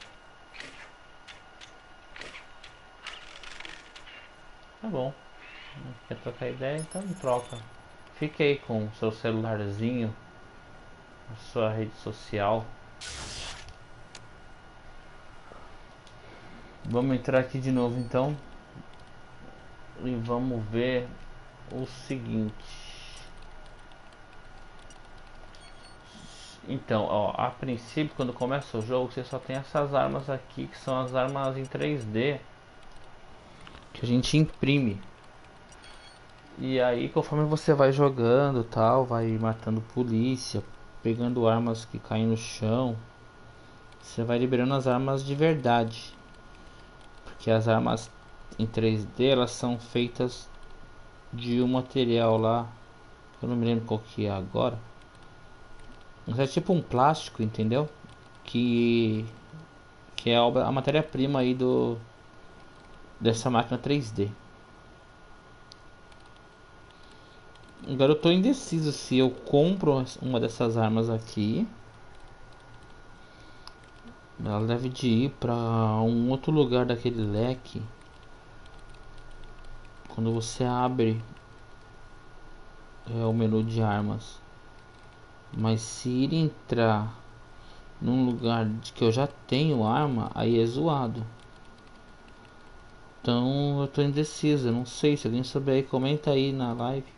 Tá bom. Não quer trocar ideia, então troca. Fique aí com o seu celularzinho, a sua rede social. Vamos entrar aqui de novo então. E vamos ver o seguinte. Então, ó, a princípio quando começa o jogo você só tem essas armas aqui, que são as armas em 3D que a gente imprime. E aí conforme você vai jogando tal, vai matando polícia, pegando armas que caem no chão, você vai liberando as armas de verdade. Porque as armas em 3D elas são feitas de um material lá, eu não me lembro qual que é agora. Mas é tipo um plástico, entendeu? Que é a matéria-prima aí dessa máquina 3D. Agora eu tô indeciso se eu compro uma dessas armas aqui. Ela deve de ir para um outro lugar daquele leque. Quando você abre o menu de armas. Mas se ele entrar num lugar de que eu já tenho arma, aí é zoado. Então eu tô indeciso, eu não sei. Se alguém souber aí, comenta aí na live.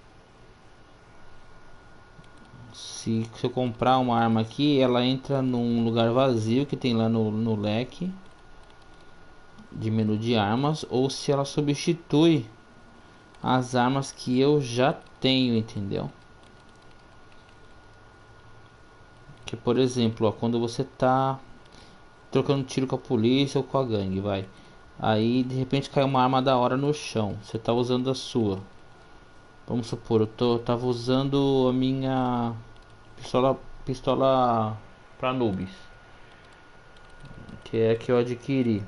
Se eu comprar uma arma aqui, ela entra num lugar vazio que tem lá no leque de menu de armas, ou se ela substitui as armas que eu já tenho, entendeu? Que por exemplo, ó, quando você tá trocando tiro com a polícia ou com a gangue, vai. Aí de repente cai uma arma da hora no chão, você tá usando a sua. Vamos supor, eu tava usando a minha pistola pra noobs, que é a que eu adquiri.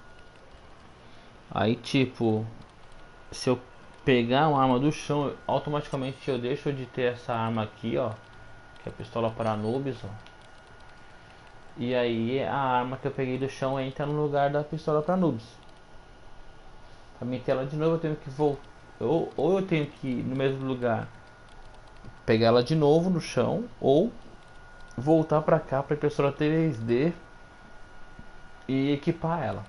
Aí tipo, se eu pegar uma arma do chão, automaticamente eu deixo de ter essa arma aqui, ó, que é a pistola para noobs, ó. E aí a arma que eu peguei do chão entra no lugar da pistola para noobs. Pra mim ter ela de novo eu tenho que voltar, ou eu tenho que ir no mesmo lugar pegar ela de novo no chão, ou voltar pra cá pra impressora 3D e equipar ela.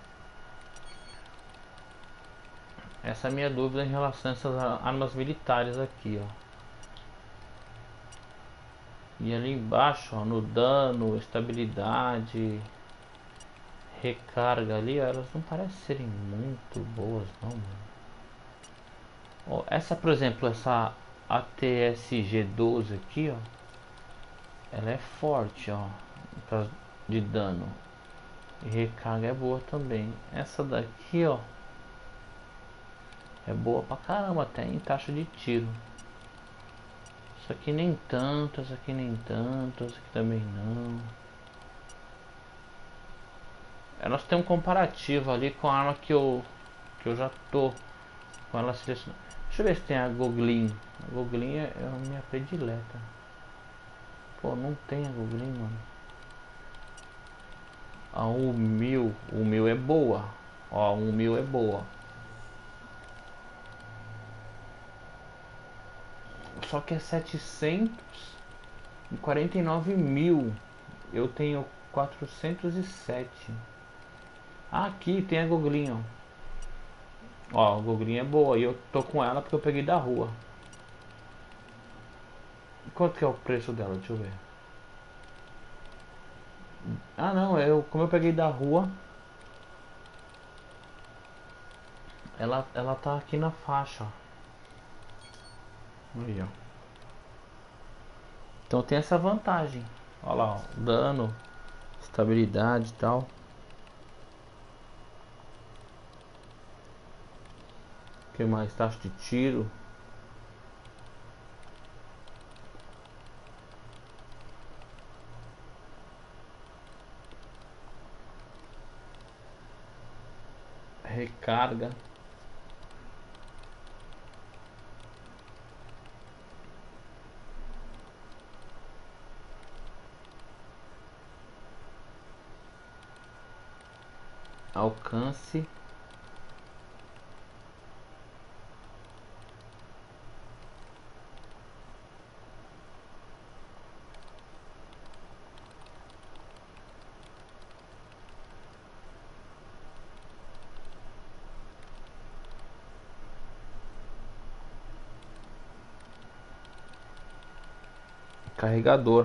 Essa é a minha dúvida em relação a essas armas militares aqui, ó. E ali embaixo, ó, no dano, estabilidade, recarga ali, elas não parecem serem muito boas não, mano. Ó, essa, por exemplo, essa ATSG 12 aqui, ó, ela é forte, ó, por causa de dano. E recarga é boa também. Essa daqui, ó, é boa pra caramba, até em taxa de tiro. Isso aqui nem tanto, essa aqui nem tanto, essa aqui também não. Nós temos um comparativo ali com a arma que eu já tô com ela selecionada. Deixa eu ver se tem a Goblin. A Goblin é a minha predileta. Pô, não tem a Goblin, mano. A 1000. O 1000 é boa. Ó, a 1000 é boa. Só que é 749 mil. Eu tenho 407. Aqui tem a Goblin, ó. Ó, a Goblin é boa e eu tô com ela porque eu peguei da rua. Quanto que é o preço dela? Deixa eu ver. Ah não, como eu peguei da rua, ela tá aqui na faixa, ó. Aí, ó. Então tem essa vantagem. Olha lá, ó, dano, estabilidade e tal. O que mais? Taxa de tiro. Recarga. Alcance. Carregador.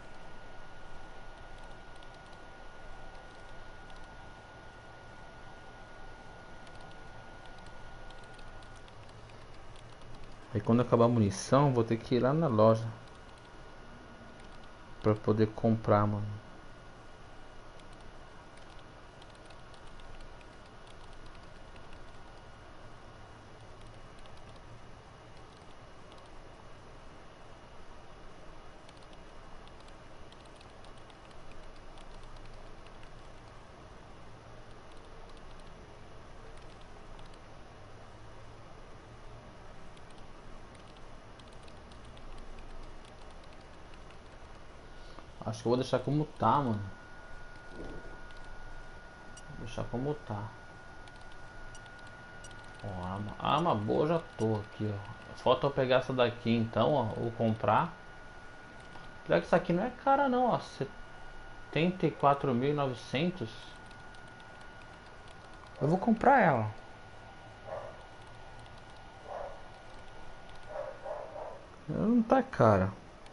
Aí quando acabar a munição, vou ter que ir lá na loja pra poder comprar, mano. Acho que eu vou deixar como tá, mano. Vou deixar como tá. Ó, arma boa, já tô aqui, ó. Falta eu pegar essa daqui então, ó, ou comprar. Apesar que essa aqui não é cara não, ó. 74.900. Eu vou comprar ela. Não tá cara.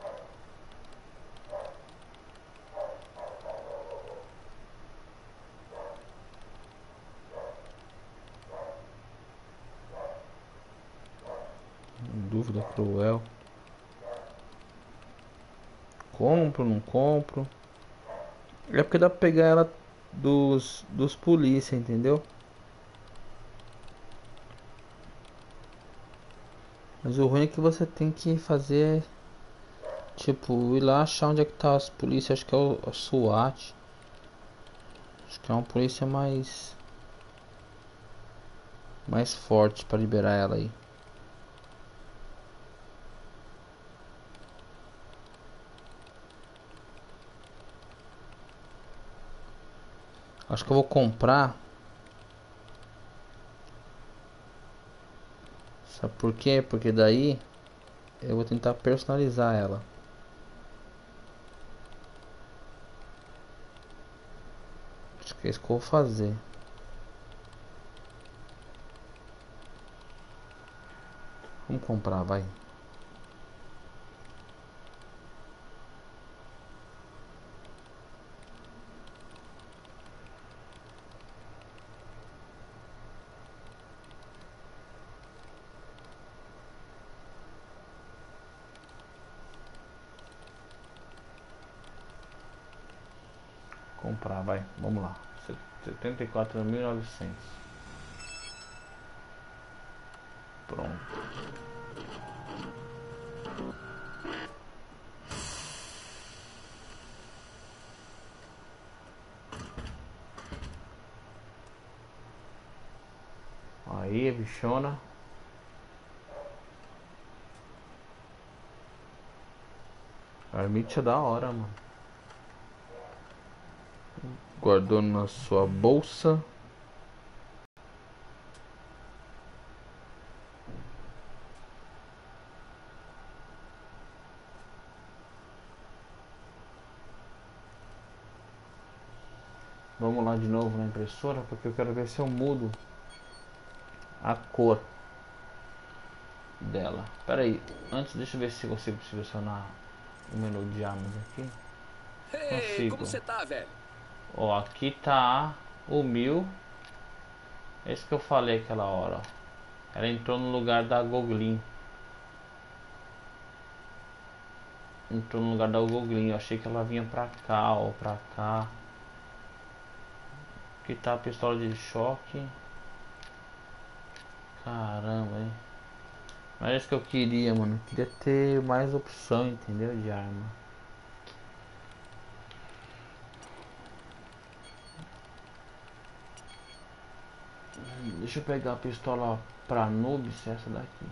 Dúvida cruel. Compro, não compro. É porque dá pra pegar ela dos polícia, entendeu? Mas o ruim é que você tem que fazer, tipo, ir lá achar onde é que tá as polícias. Acho que é o SWAT. Acho que é uma polícia mais forte pra liberar ela aí. Acho que eu vou comprar. Sabe por quê? Porque daí eu vou tentar personalizar ela. Acho que é isso que eu vou fazer. Vamos comprar, vai. comprar, vai, vamos lá. 74.900. Pronto. Aí, bichona. Armite é da hora, mano. Guardou na sua bolsa. Vamos lá de novo na impressora, porque eu quero ver se eu mudo a cor dela. Pera aí, antes deixa eu ver se eu consigo selecionar o menu de armas aqui. Ei, como você tá, velho? Ó, aqui tá o 1000. Esse que eu falei aquela hora, ó. Ela entrou no lugar da Goblin. Entrou no lugar da Goblin. Eu achei que ela vinha pra cá, ó, pra cá. Aqui tá a pistola de choque. Caramba, hein? Mas é isso que eu queria, mano. Eu queria ter mais opção, entendeu? De arma. Deixa eu pegar a pistola pra noobs, essa daqui.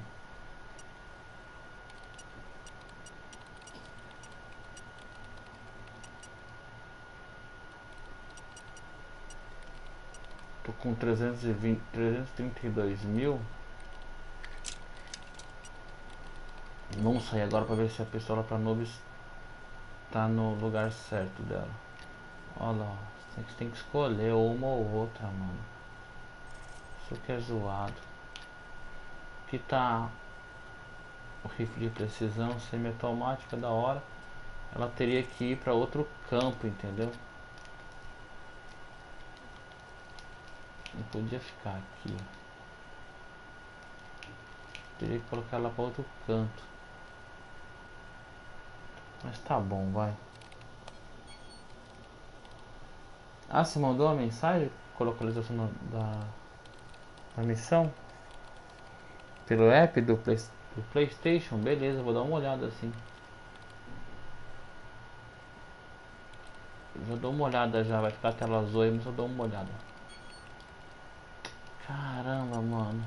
Tô com 332 mil. Vamos sair agora pra ver se a pistola pra noobs tá no lugar certo dela. Olha lá, você tem que escolher uma ou outra, mano. Isso que é zoado. Aqui tá o rifle de precisão semiautomática da hora. Ela teria que ir pra outro campo, entendeu? Não podia ficar aqui. Teria que colocar ela pra outro canto. Mas tá bom, vai. Ah, você mandou uma mensagem com a localização da missão? Pelo app do PlayStation? Beleza, vou dar uma olhada assim. Já dou uma olhada já, vai ficar a tela azul aí, mas eu dou uma olhada. Caramba, mano.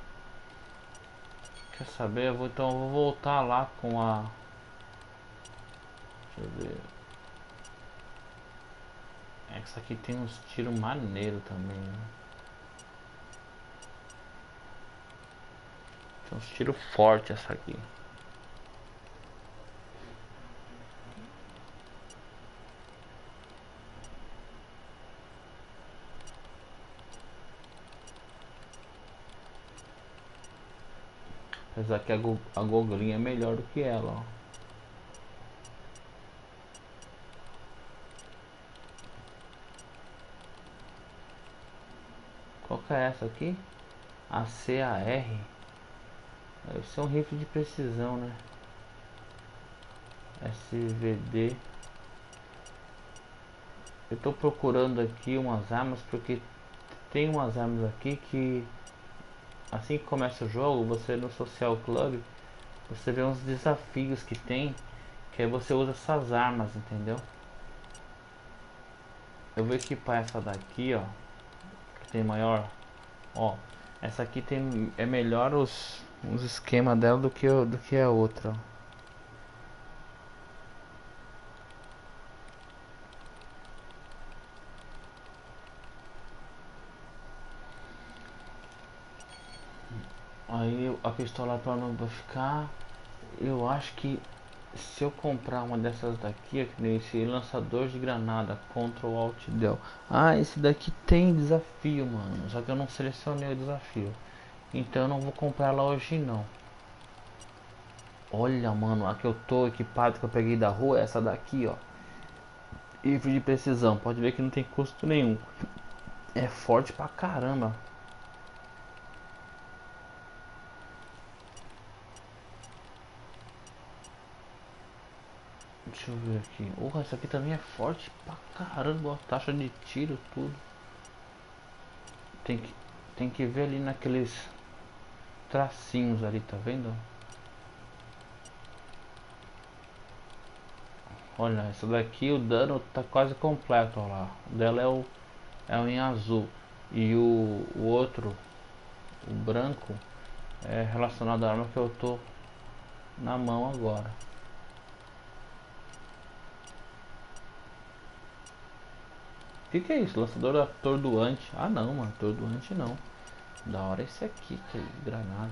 Quer saber? Então eu vou voltar lá com a... Deixa eu ver. Essa aqui tem uns tiros maneiros também, né? Tem uns tiros fortes essa aqui. Apesar que a Goblin é melhor do que ela, ó. Qual que é essa aqui? A CAR. Deve ser um rifle de precisão, né? SVD. Eu tô procurando aqui umas armas porque tem umas armas aqui que assim que começa o jogo, você no Social Club, você vê uns desafios que tem, que aí você usa essas armas, entendeu? Eu vou equipar essa daqui, ó, que tem maior, ó, essa aqui tem, é melhor os esquemas dela do que a outra, ó. Aí a pistola pra não vai ficar. Eu acho que se eu comprar uma dessas daqui, que nem esse lançador de granada Ctrl Alt Del. Ah, esse daqui tem desafio, mano. Só que eu não selecionei o desafio. Então eu não vou comprar ela hoje não. Olha, mano, a que eu tô equipado, que eu peguei da rua, é essa daqui, ó. Rifle de precisão. Pode ver que não tem custo nenhum. É forte pra caramba. Deixa eu ver aqui. Essa aqui também é forte pra caramba, ó. Taxa de tiro, tudo. Tem que ver ali naqueles tracinhos ali, tá vendo? Olha, essa daqui o dano tá quase completo, ó lá. O dela é o em azul. E o outro, o branco, é relacionado à arma que eu tô na mão agora. Que é isso? Lançador atordoante. Ah não, mano, atordoante não. Da hora esse aqui, que é granada.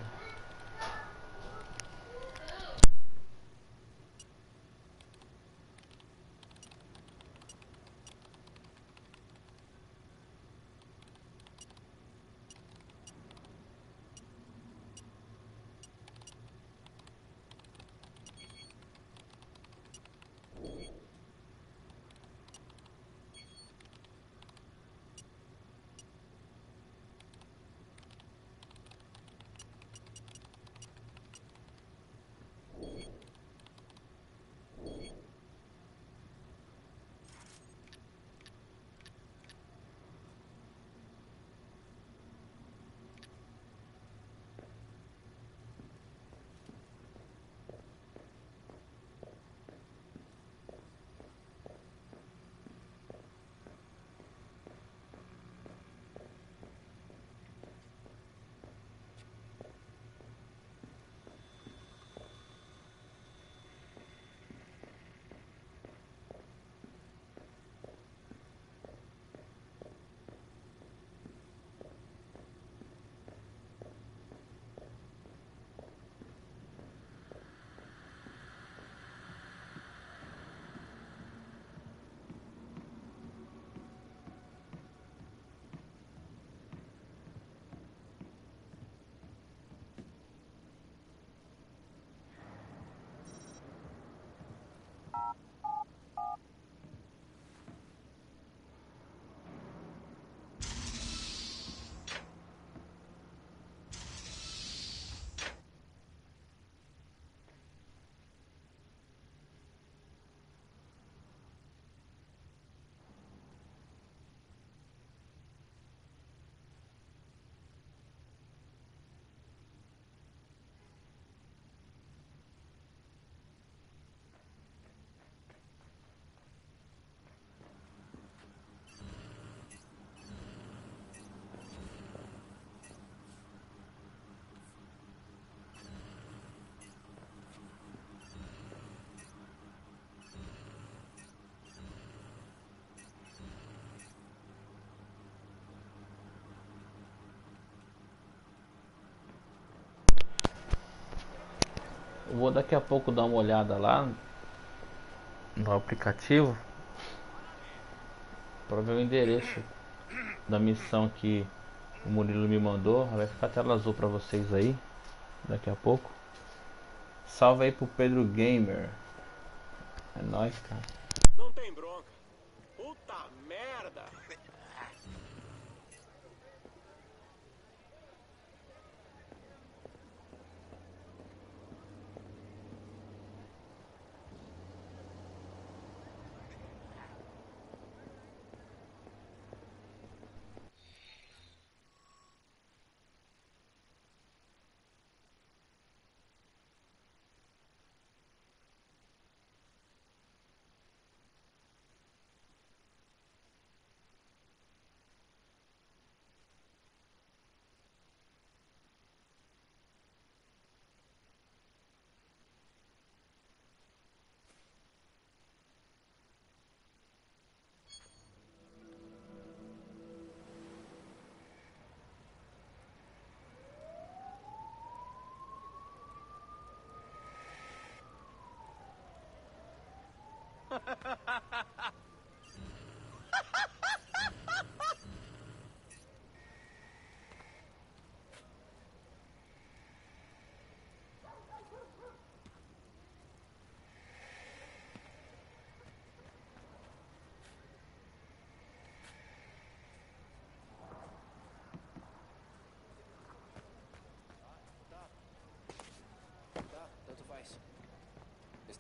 Eu vou daqui a pouco dar uma olhada lá no aplicativo para ver o endereço da missão que o Murilo me mandou. Vai ficar a tela azul para vocês aí daqui a pouco. Salve aí pro Pedro Gamer. É nóis, cara. Não tem bronca. Puta merda.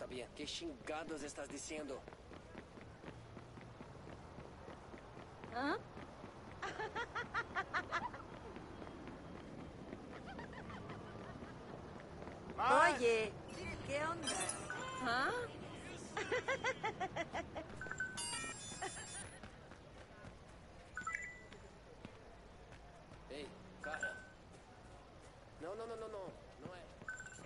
Está bien. ¿Qué chingados estás diciendo? ¿Ah? Oye, ¿qué onda? ¿Ah? Ei, cara. Não, não, não, não, não. Não é.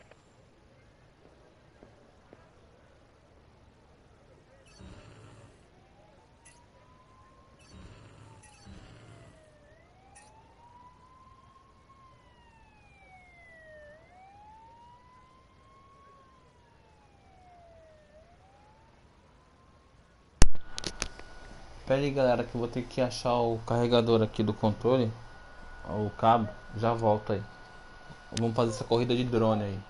Pera aí, galera, que eu vou ter que achar o carregador aqui do controle, o cabo. Já volto aí. Vamos fazer essa corrida de drone aí.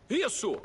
Isso!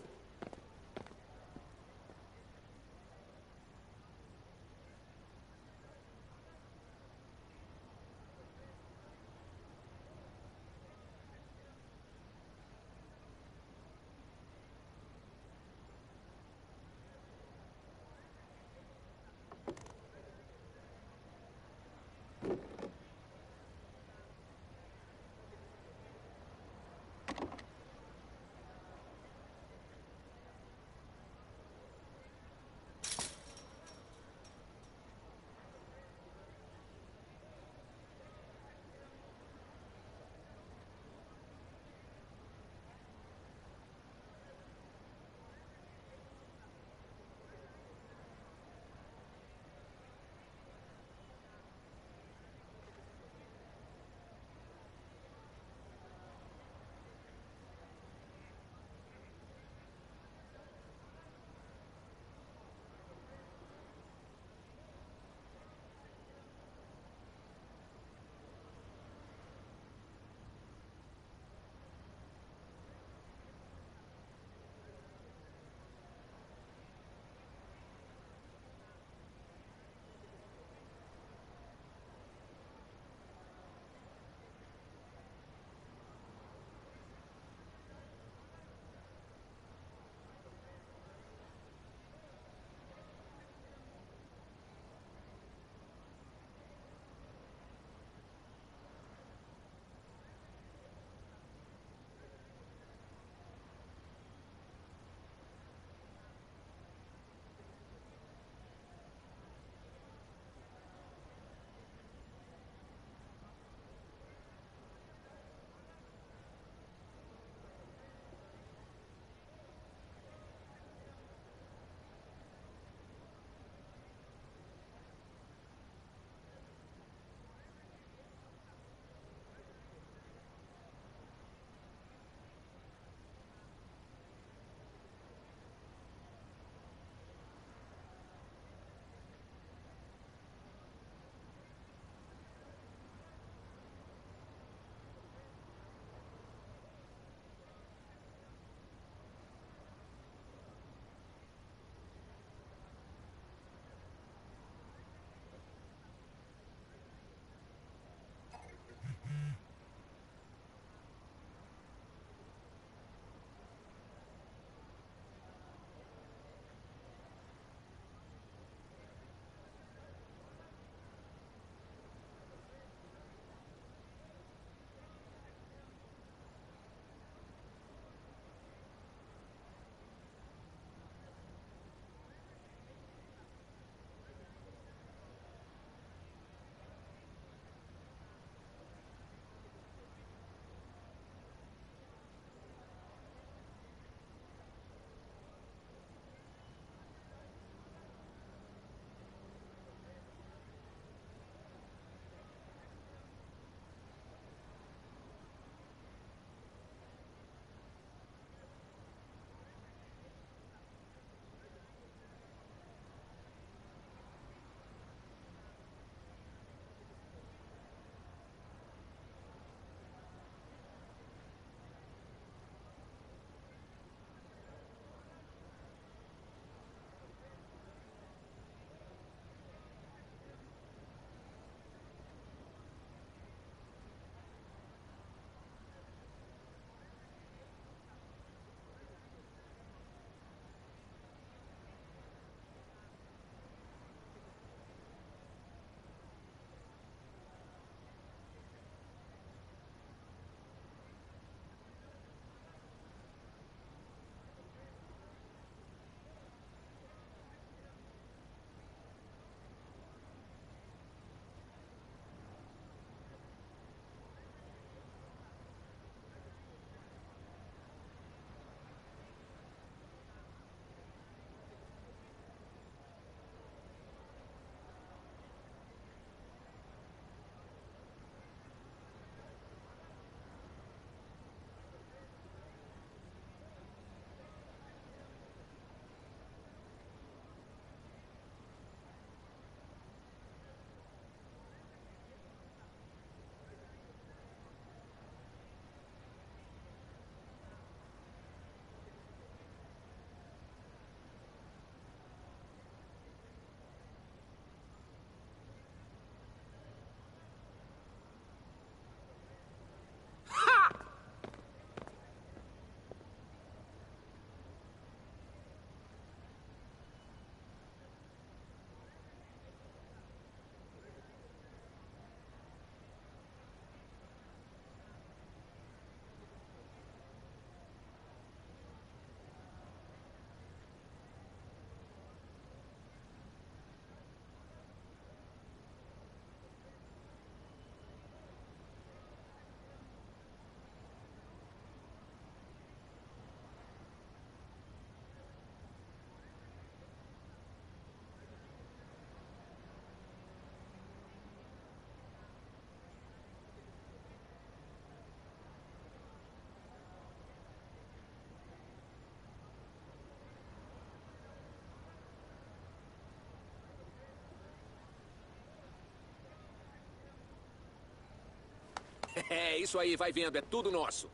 É, isso aí, vai vendo, é tudo nosso.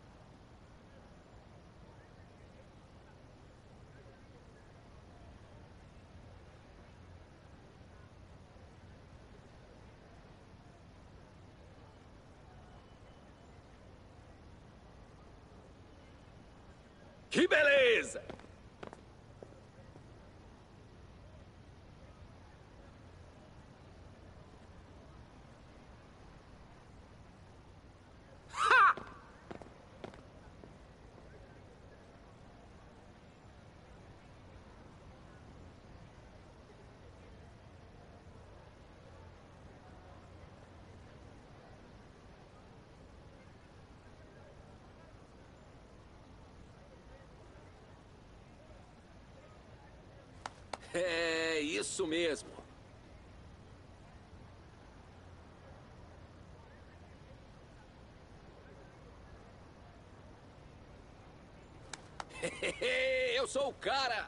Que beleza! É isso mesmo. Eu sou o cara!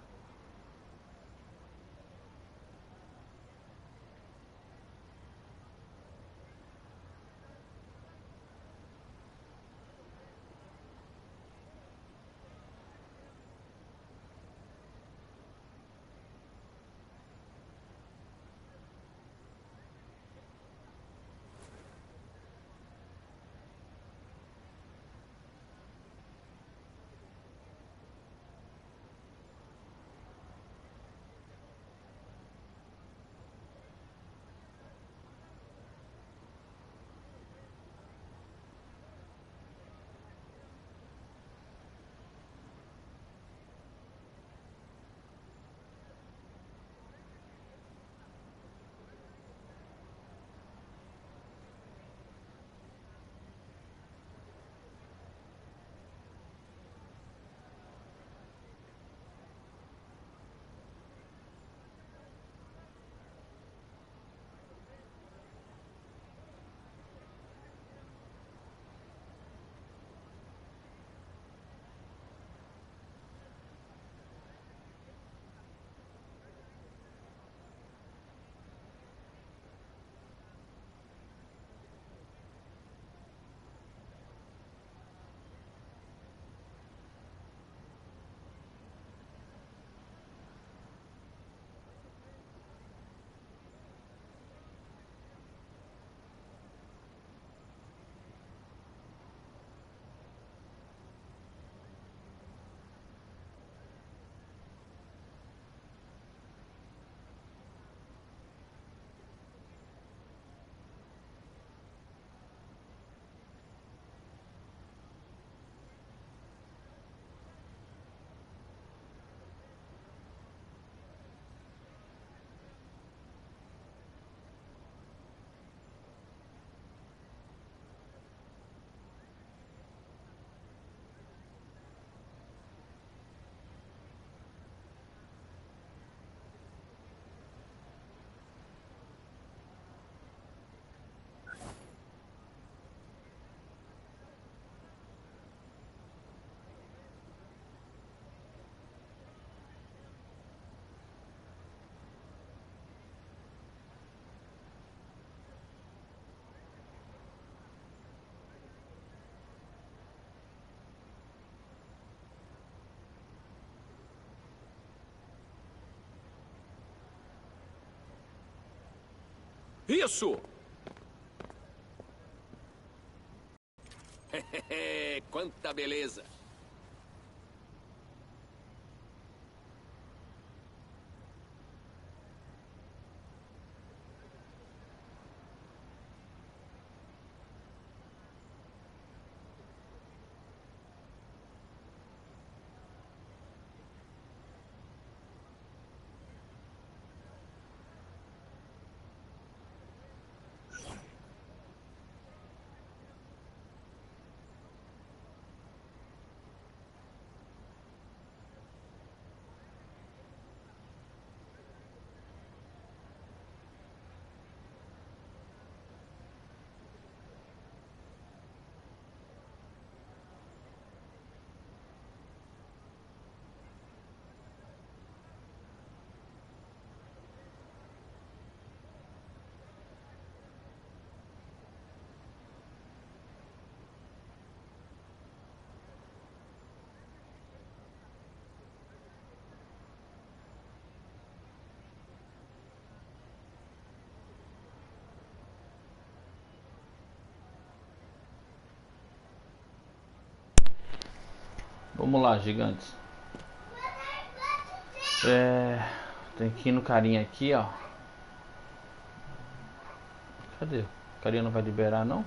Isso! Quanta beleza! Vamos lá, gigantes. Tem que ir no carinha aqui, ó. Cadê? O carinha não vai liberar, não?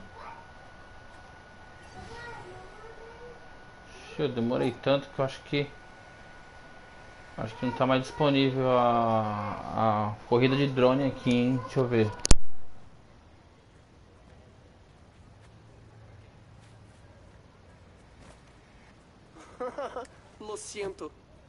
Eu demorei tanto que eu acho que não tá mais disponível a corrida de drone aqui, hein? Deixa eu ver. Lo siento.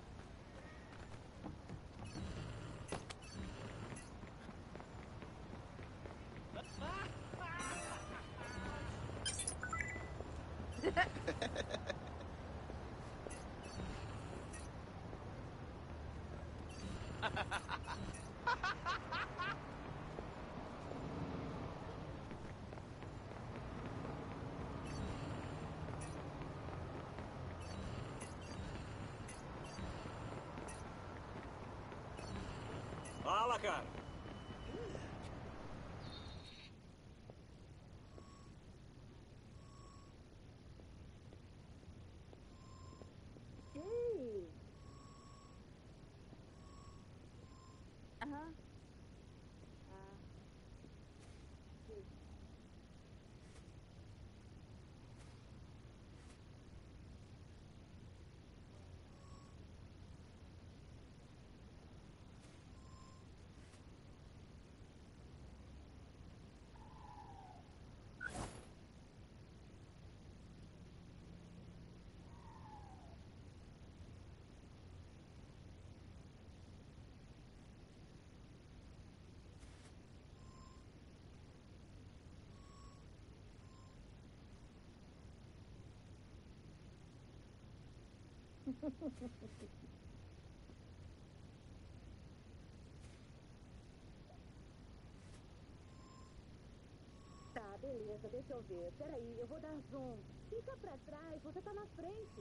Fala, cara. Ei. Aham. Tá, beleza, deixa eu ver. Peraí, eu vou dar zoom. Fica pra trás, você tá na frente.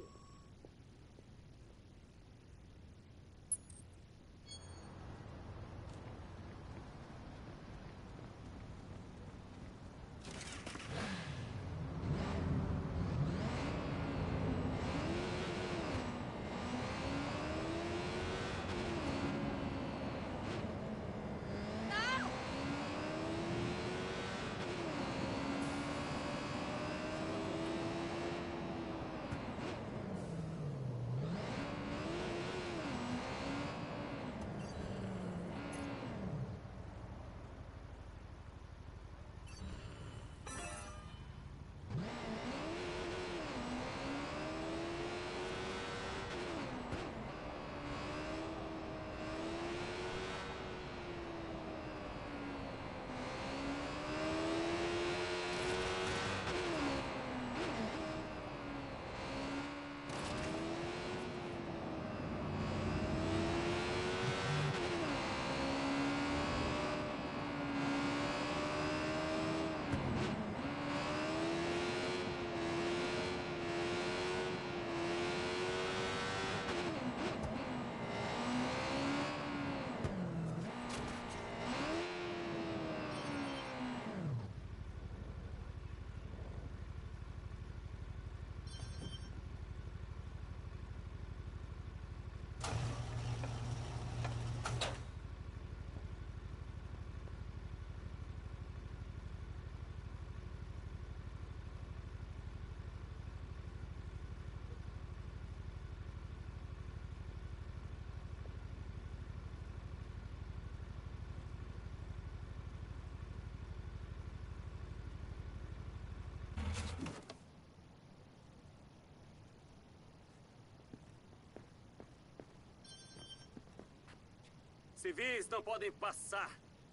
Civis não podem passar.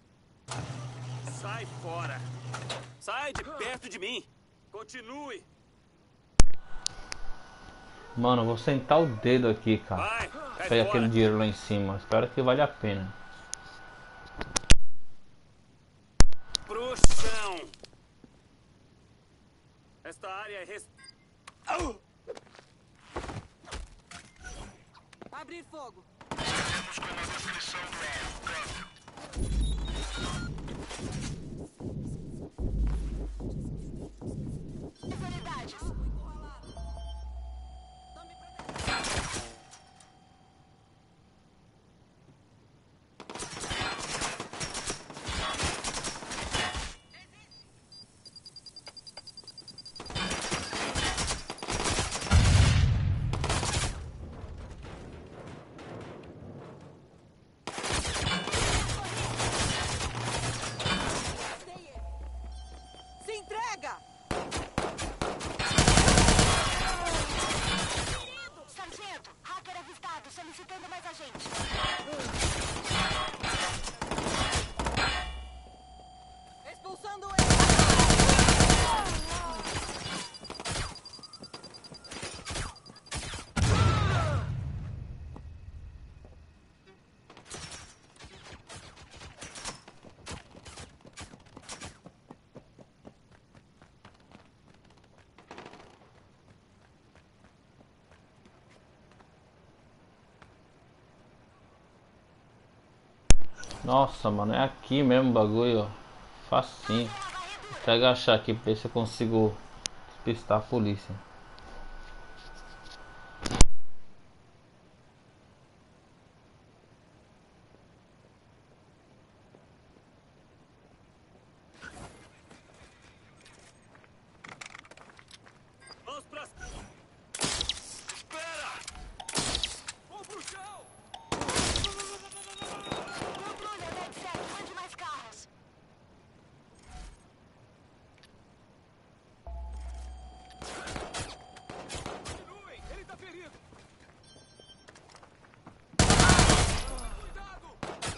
Sai fora. Sai de perto de mim. Continue. Mano, eu vou sentar o dedo aqui, cara. Pegar aquele dinheiro lá em cima. Espero que valha a pena. Pro chão. Esta área é Abrir fogo. Temos como a descrição do alvo. Câmbio. Unidades. Nossa, mano, é aqui mesmo o bagulho, ó. Facinho. Vou agachar aqui pra ver se eu consigo despistar a polícia. Vamos pra... Espera! Vamos pro chão! Patrulha, DedSec, mande mais carros. Continuem, ele tá ferido! Cuidado!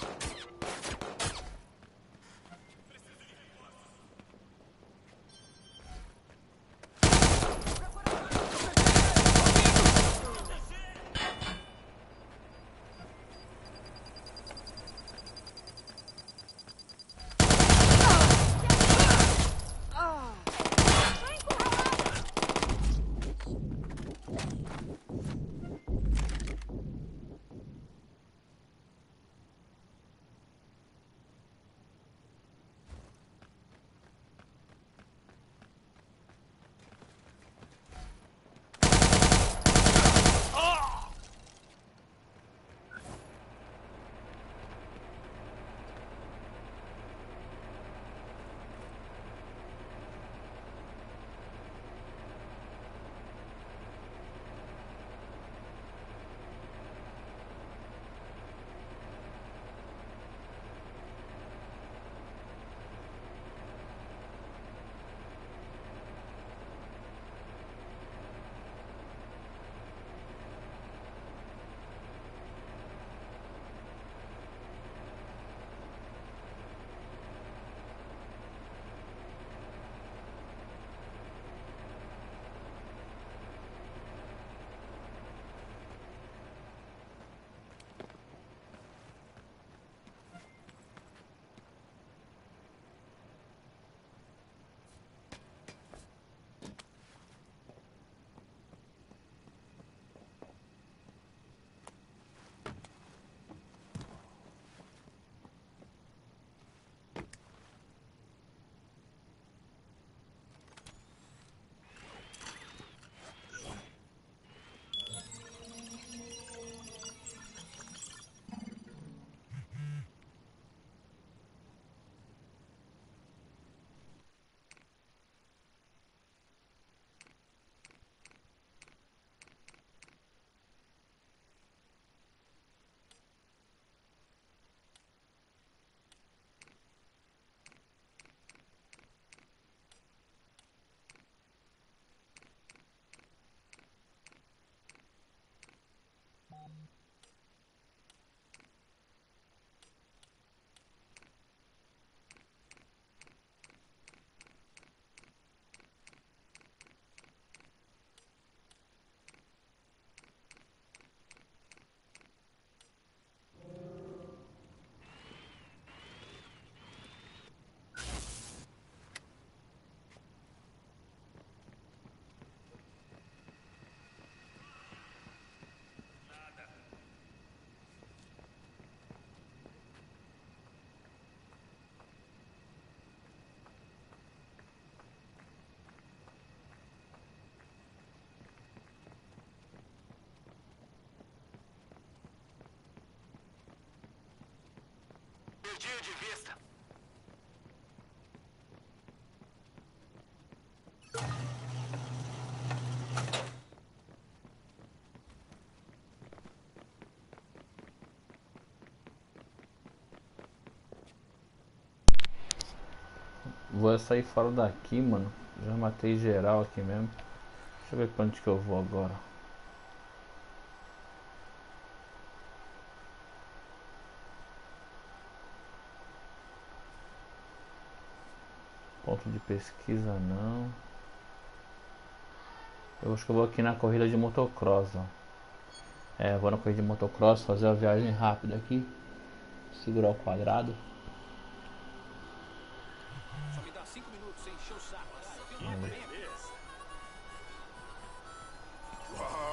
Perdi-o de vista. Vou sair fora daqui, mano. Já matei geral aqui mesmo. Deixa eu ver pra onde que eu vou agora. Ponto de pesquisa não. Eu acho que eu vou aqui na corrida de motocross, ó. É, vou na corrida de motocross, fazer uma viagem rápida aqui. Segurar o quadrado. Só me dá 5 minutos sem encher o saco.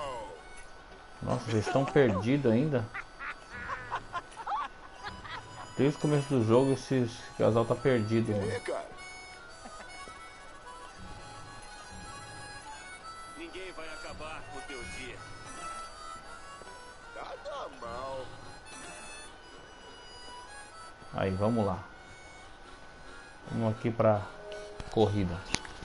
Nossa, vocês estão perdidos ainda? Desde o começo do jogo esse casal tá perdido, mano. Ninguém vai acabar com o teu dia. Nada mal. Aí, vamos lá. Vamos aqui pra corrida.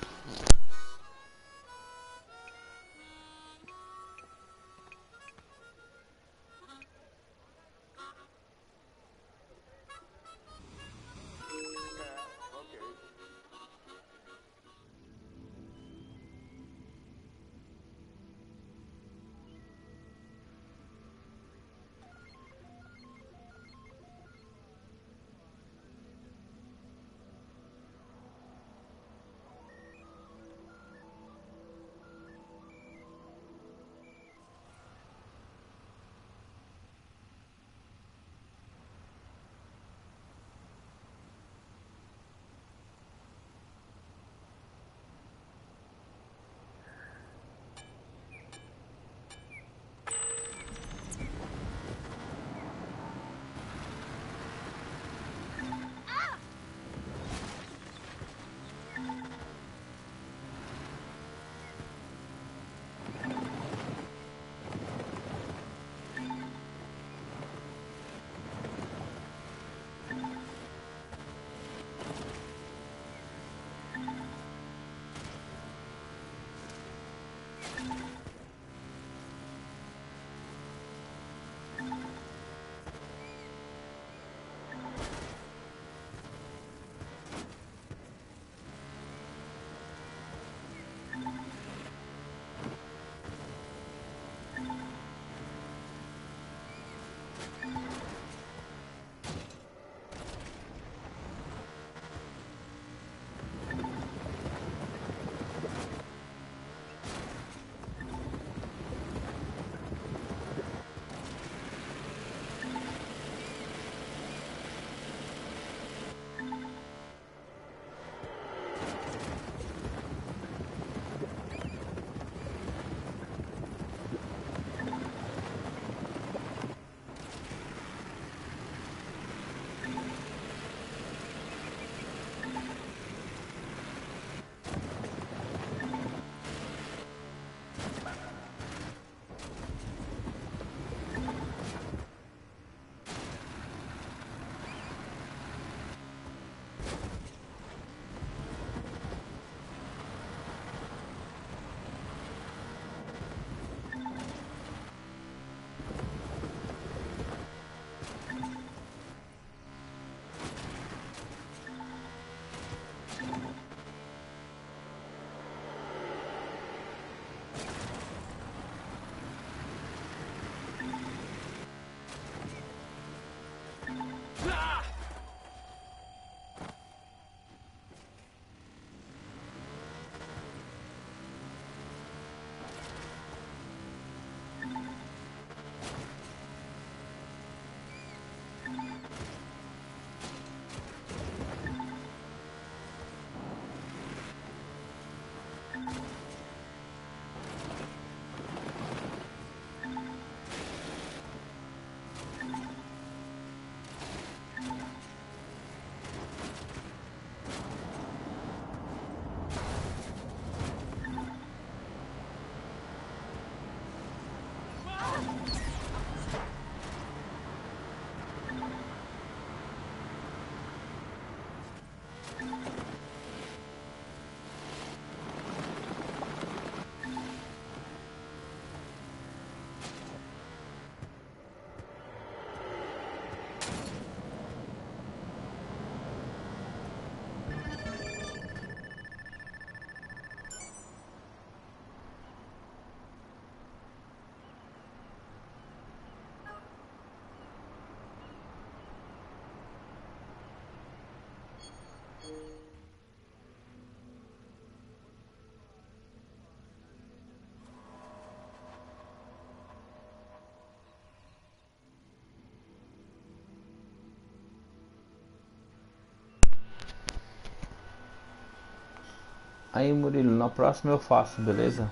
Aí, Murilo, na próxima eu faço, beleza?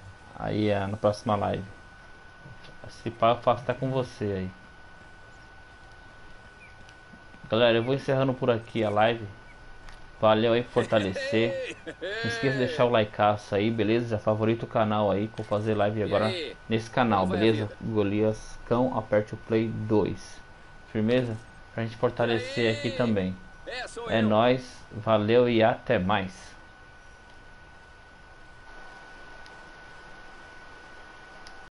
Aí, na próxima live. Se pá, eu faço até com você aí. Galera, eu vou encerrando por aqui a live. Valeu aí por fortalecer. Não esqueça de deixar o likeaço aí, beleza? Já favorita o canal aí, que eu vou fazer live agora nesse canal, beleza? Golias Cão, aperte o play 2. Firmeza? Pra gente fortalecer aqui também. É nóis, valeu e até mais.